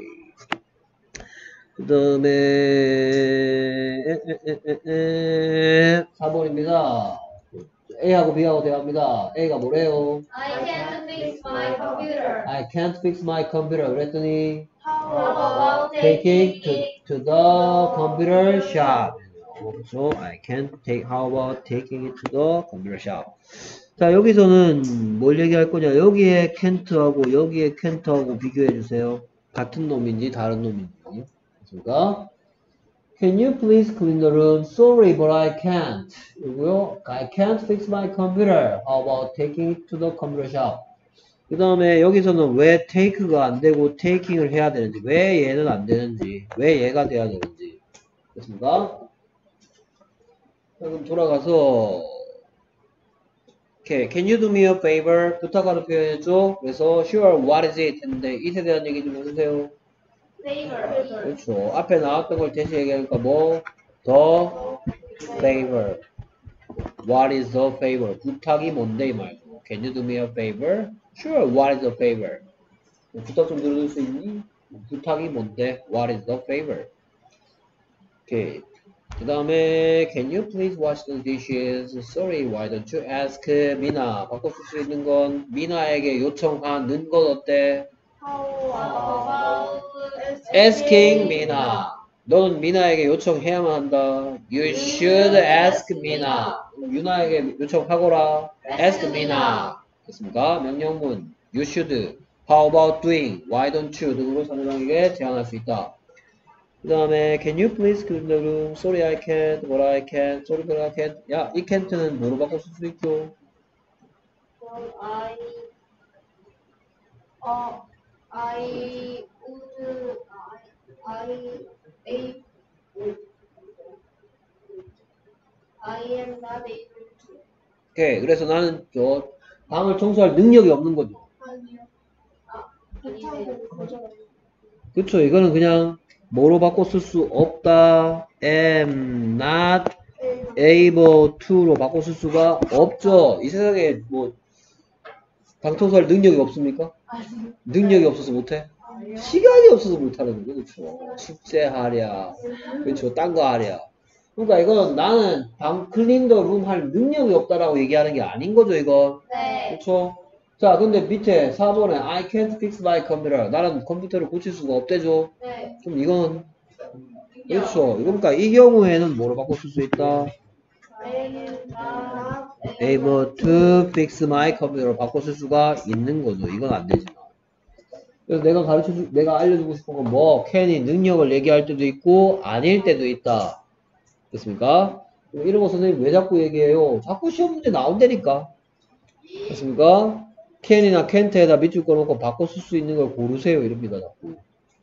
그 다음에 4번입니다. A하고 B하고 대화합니다. A가 뭐래요? I can't fix my computer. I can't fix my computer. 그랬더니 How about taking taking it to the computer shop. So I can't take. How about taking it to the computer shop? 자, 여기서는 뭘 얘기할 거냐? 여기에 can't하고 여기에 can't하고 비교해 주세요. 같은 놈인지 다른 놈인지. 그러니까 Can you please clean the room? Sorry, but I can't. 이고요. I can't fix my computer. How about taking it to the computer shop? 그 다음에 여기서는 왜 take가 안 되고 taking을 해야 되는지, 왜 얘는 안 되는지, 왜 얘가 돼야 되는지. 됐습니까? 자, 그럼 돌아가서 오케이. Can you do me a favor? 부탁하는 표현이죠. 그래서 sure, what is it? 했는데 it에 대한 얘기 좀 해주세요. favor? 그렇죠. 앞에 나왔던 걸 다시 얘기하니까 뭐? 더 favor. What is a favor? 부탁이 뭔데 이 말고. Can you do me a favor? Sure. What is a favor? 부탁 좀 들어줄 수 있니? 부탁이 뭔데? What is a favor? 오케이. 그 다음에 Can you please wash the dishes? Sorry, why don't you ask 미나? 바꿔 쓸 수 있는 건 미나에게 요청하는 건 어때? How about Asking 미나. 너는 미나에게 요청해야만 한다. You should ask 미나. 유나에게 요청하거라. Ask 미나. 됐습니까? 명령문. You should. How about doing? Why don't you? 등으로 상대방에게 제안할 수 있다. 그 다음에 Can you please clean the room? Sorry I can't. But I can't. Sorry but I can't. 야, 이 can't는 뭐로 바꿔 쓸 수 있죠? well, I would I am not able to. 오케이. 그래서 나는 저 방을 청소할 능력이 없는 거죠. 아니요. 부탁을 거절해요. 그쵸. 이거는 그냥 뭐로 바꿔 쓸 수 없다. am not able to로 바꿔 쓸 수가 없죠. 이 세상에 뭐 방 청소할 능력이 없습니까? 아니요. 능력이 없어서 못해? 시간이 없어서 못하는 거죠. 그쵸. 숙제하랴. 그쵸. 딴 거 하랴. 그러니까 이건 나는 방 클린 더 룸 할 능력이 없다라고 얘기하는 게 아닌 거죠, 이건. 네. 그쵸? 자, 근데 밑에 4번에 I can't fix my computer. 나는 컴퓨터를 고칠 수가 없대죠. 네. 그럼 이건 그렇죠. 그러니까 이 경우에는 뭐로 바꿔 쓸 수 있다? I am not able to fix my computer로 바꿔 쓸 수가 있는 거죠. 이건 안 되지만. 그래서 내가 알려주고 싶은 건 뭐, can이 능력을 얘기할 때도 있고, 아닐 때도 있다. 됐습니까? 이런 거 선생님 왜 자꾸 얘기해요? 자꾸 시험 문제 나온다니까. 됐습니까? can이나 can't에다 밑줄 꺼놓고 바꿔 쓸 수 있는 걸 고르세요. 이럽니다, 자꾸.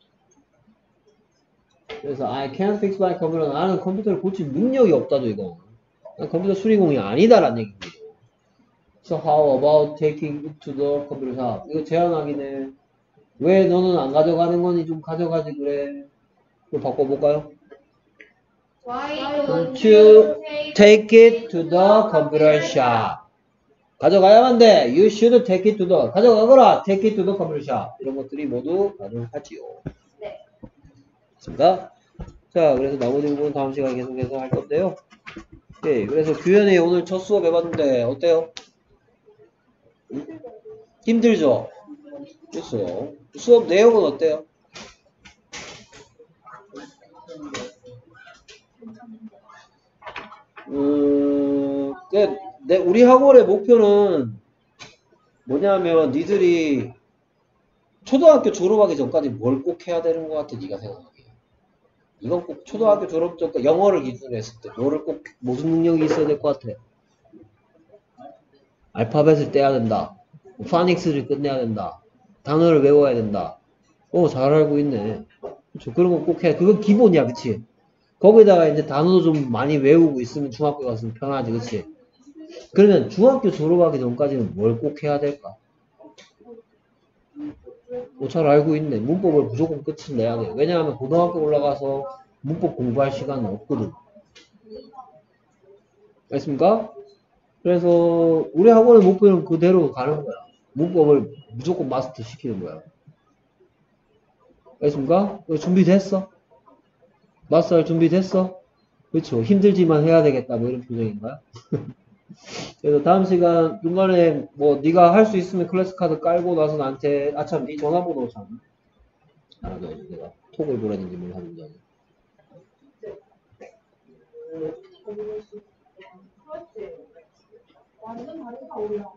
그래서 I can't fix my computer. 나는 컴퓨터를 고칠 능력이 없다죠, 이거. 난 컴퓨터 수리공이 아니다라는 얘기입니다. So how about taking it to the computer shop? 이거 제안하기네. 왜 너는 안 가져가는 거니? 좀 가져가지 그래. 이거 바꿔볼까요? Why Don't don't you you take it to the computer shop? 가져가야만 돼. You should take it to the. 가져가거라. Take it to the computer shop. 이런 것들이 모두 가능하지요. 네. 됐습니다. 자, 그래서 나머지 부분은 다음 시간에 계속해서 할 건데요. 예, 그래서 규현이 오늘 첫 수업 해봤는데 어때요? 힘들죠? 그렇죠. 수업 내용은 어때요? 우리 학원의 목표는 뭐냐면 니들이 초등학교 졸업하기 전까지 뭘 꼭 해야 되는 것 같아 니가 생각하기에. 이건 꼭 초등학교 졸업 전까지 영어를 기준으로 했을 때 너를 꼭 무슨 능력이 있어야 될 것 같아? 알파벳을 떼야 된다. 파닉스를 끝내야 된다. 단어를 외워야 된다. 잘 알고 있네. 그쵸. 그런 거 꼭 해. 그건 기본이야, 그치? 거기다가 이제 단어도 좀 많이 외우고 있으면 중학교 갔으면 편하지, 그치? 그러면 중학교 졸업하기 전까지는 뭘 꼭 해야 될까? 잘 알고 있네. 문법을 무조건 끝을 내야 돼. 왜냐하면 고등학교 올라가서 문법 공부할 시간은 없거든. 알겠습니까? 그래서 우리 학원의 목표는 그대로 가는 거야. 문법을 무조건 마스터 시키는 거야. 알겠습니까? 준비됐어? 마스터할 준비됐어? 그렇죠. 힘들지만 해야 되겠다. 뭐 이런 표정인가요? 그래서 다음 시간 중간에 뭐 네가 할 수 있으면 클래스 카드 깔고 나서 나한테 참 네 전화번호 참 알아둬야지. 내가 톡을 보냈는지 뭘 하는지. 완전 다르다 우리랑.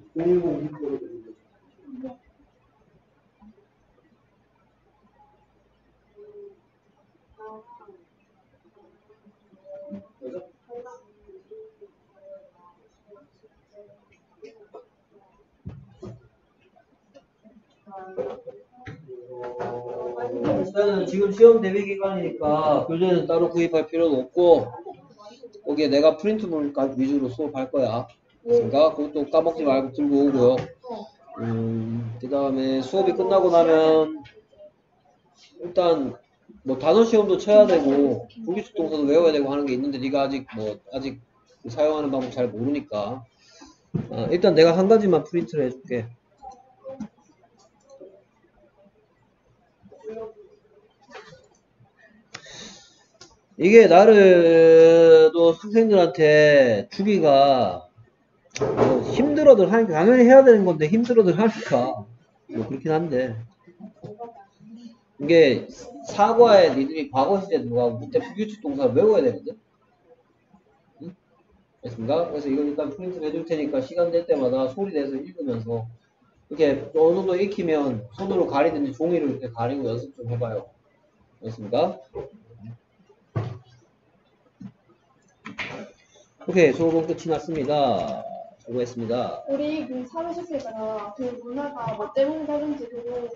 일단은 지금 시험 대비 기간이니까 교재는 따로 구입할 필요는 없고 거기에 내가 프린트물 위주로 수업할 거야. 그러니까 그것도 까먹지 말고 들고 오고요. 그 다음에 수업이 끝나고 나면 일단 뭐 단어 시험도 쳐야 되고 불규칙 동사도 외워야 되고 하는 게 있는데 네가 아직 그 사용하는 방법 잘 모르니까 일단 내가 한 가지만 프린트를 해줄게. 이게 나르도 학생들한테 주기가 뭐 힘들어들 하니까 당연히 해야 되는 건데 힘들어들 하니까 뭐 그렇긴 한데 이게 사과에 니들이 과거 시제 들어가고 그때 불규칙 동사를 외워야 되거든. 응? 됐습니까? 그래서 이걸 일단 프린트 해줄 테니까 시간 될 때마다 소리 내서 읽으면서 이렇게 어느 정도 익히면 손으로 가리든지 종이로 이렇게 가리고 연습 좀 해봐요. 됐습니까? 오케이, 수업은 끝이 났습니다. 수고했습니다. 우리 그 사무실에다가 그 문화가 뭐 때문에 다른지 그거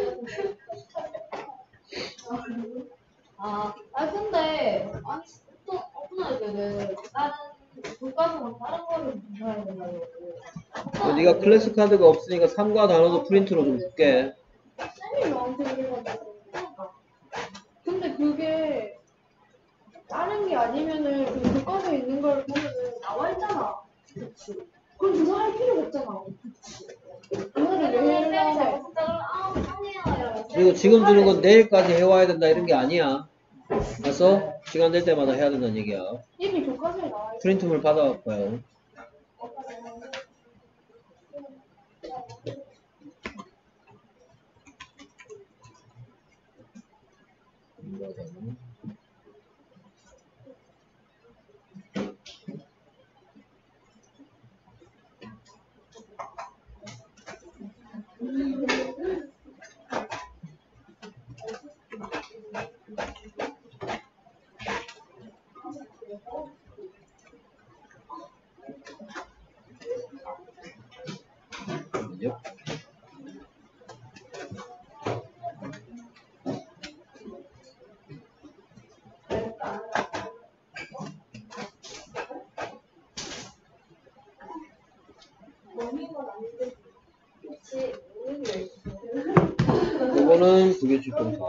근데 아니 또 어떤 애들은 다른 교과서랑 다른 거를 공부해야 된다고. 네가 클래스 카드가 없으니까 3과 단어도 프린트로 좀 줄게. 쌤이 나한테 그래가지고. 근데 그게 다른 게 아니면은 그 교과서에 있는 걸 보면은 나와 있잖아. 그치. 그럼 조사할 필요가 없잖아. 오늘은 왜 해야 그리고 지금 주는 건 내일까지 해와야 된다 이런 게 아니야. 알았어? 시간 될 때마다 해야 된다는 얘기야. 이미 교과서에 나와 있어. 프린트물 받아갈까요? 잠깐만요. 요거는 불규칙 동사.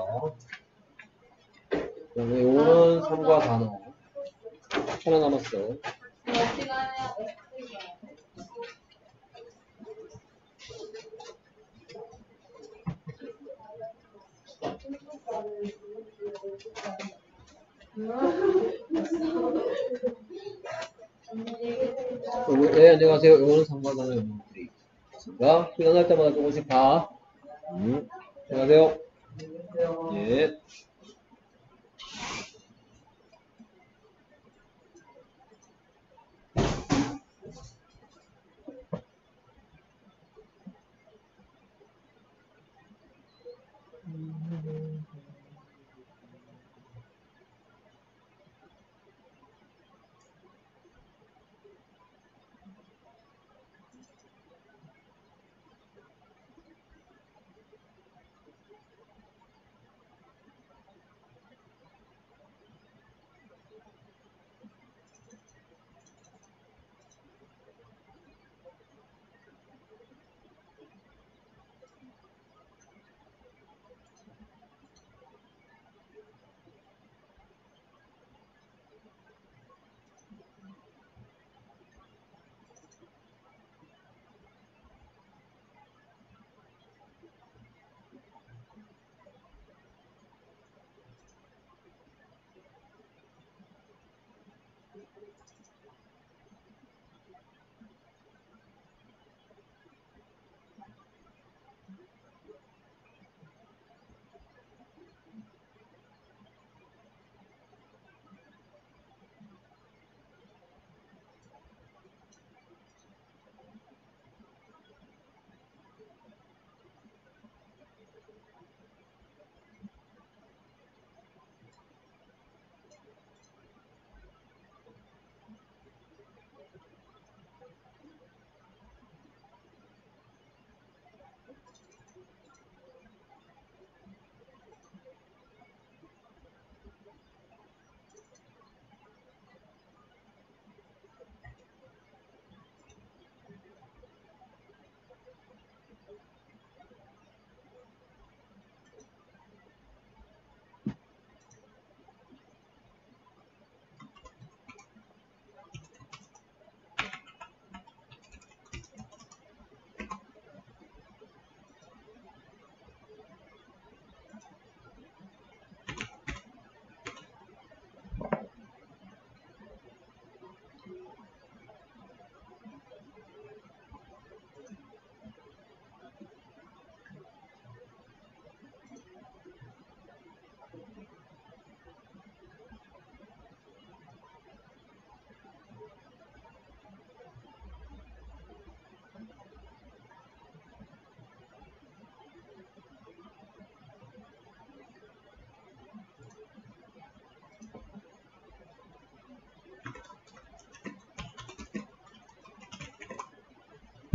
그다음에 요거는 3과 단어. 하나 남았어. 네, 안녕하세요. 요거는 3과 단어 영문들이. 자, 시간 날 때마다 조금씩 봐. 안녕하세요. 예.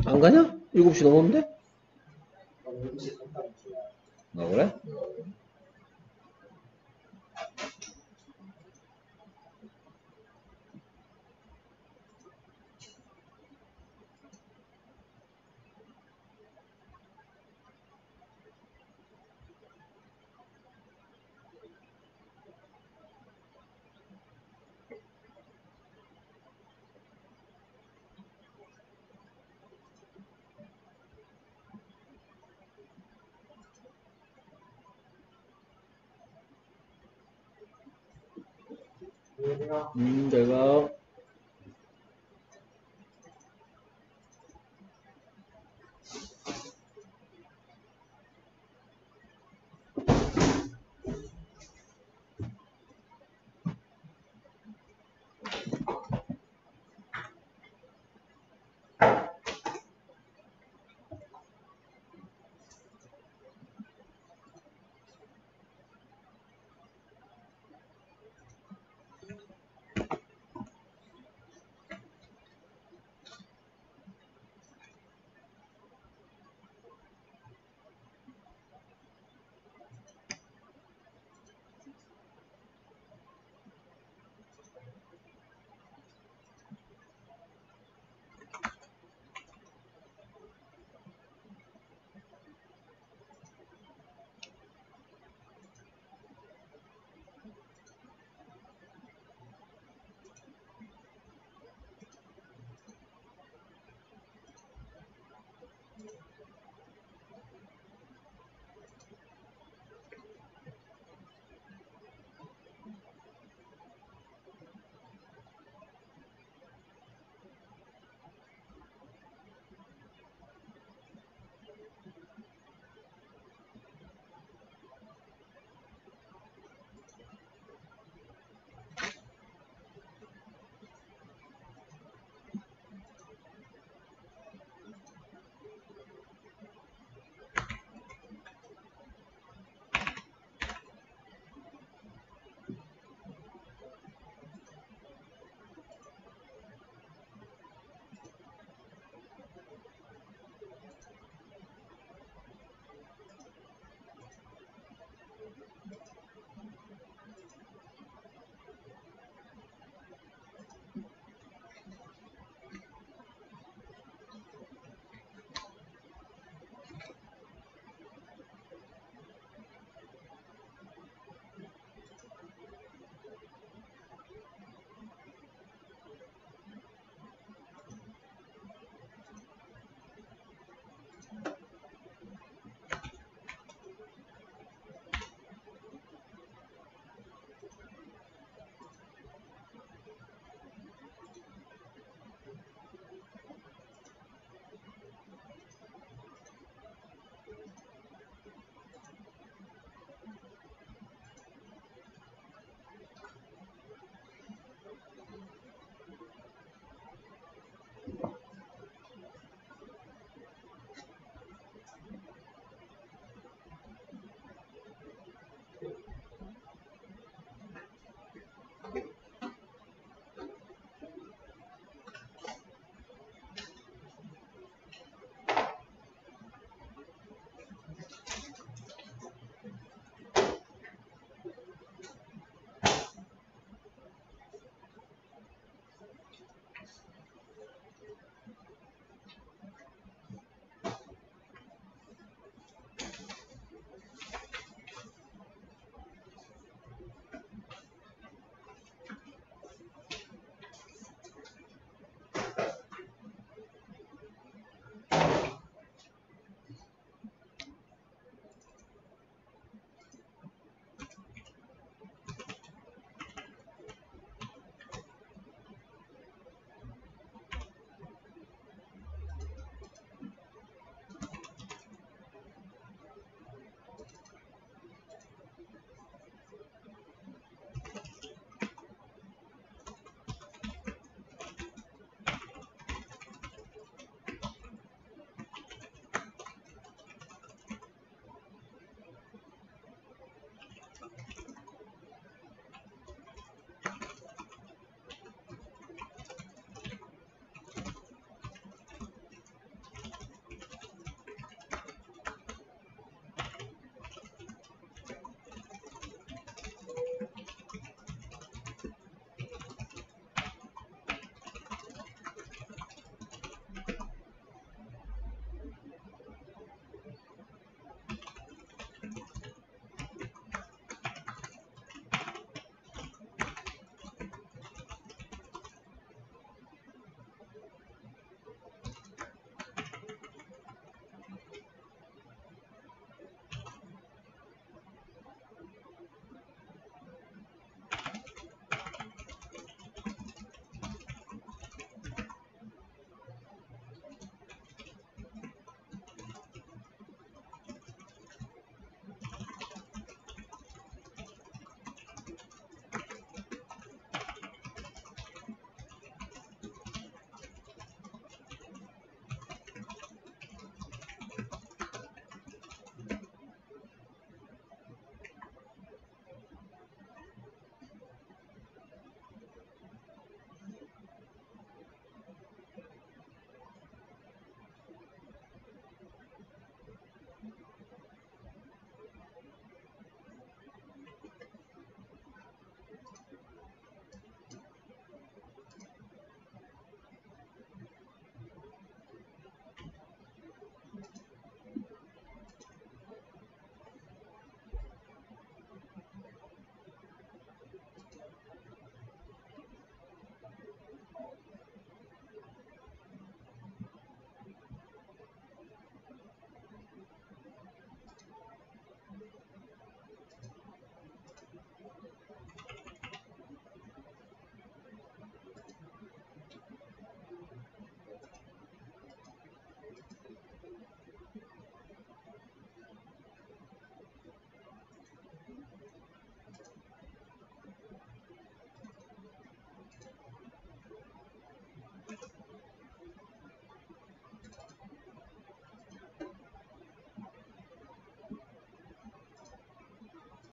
안 가냐? 7시 넘었는데? 7시 잠깐 있어요. 아, 그래? 안녕히 계세요. 내가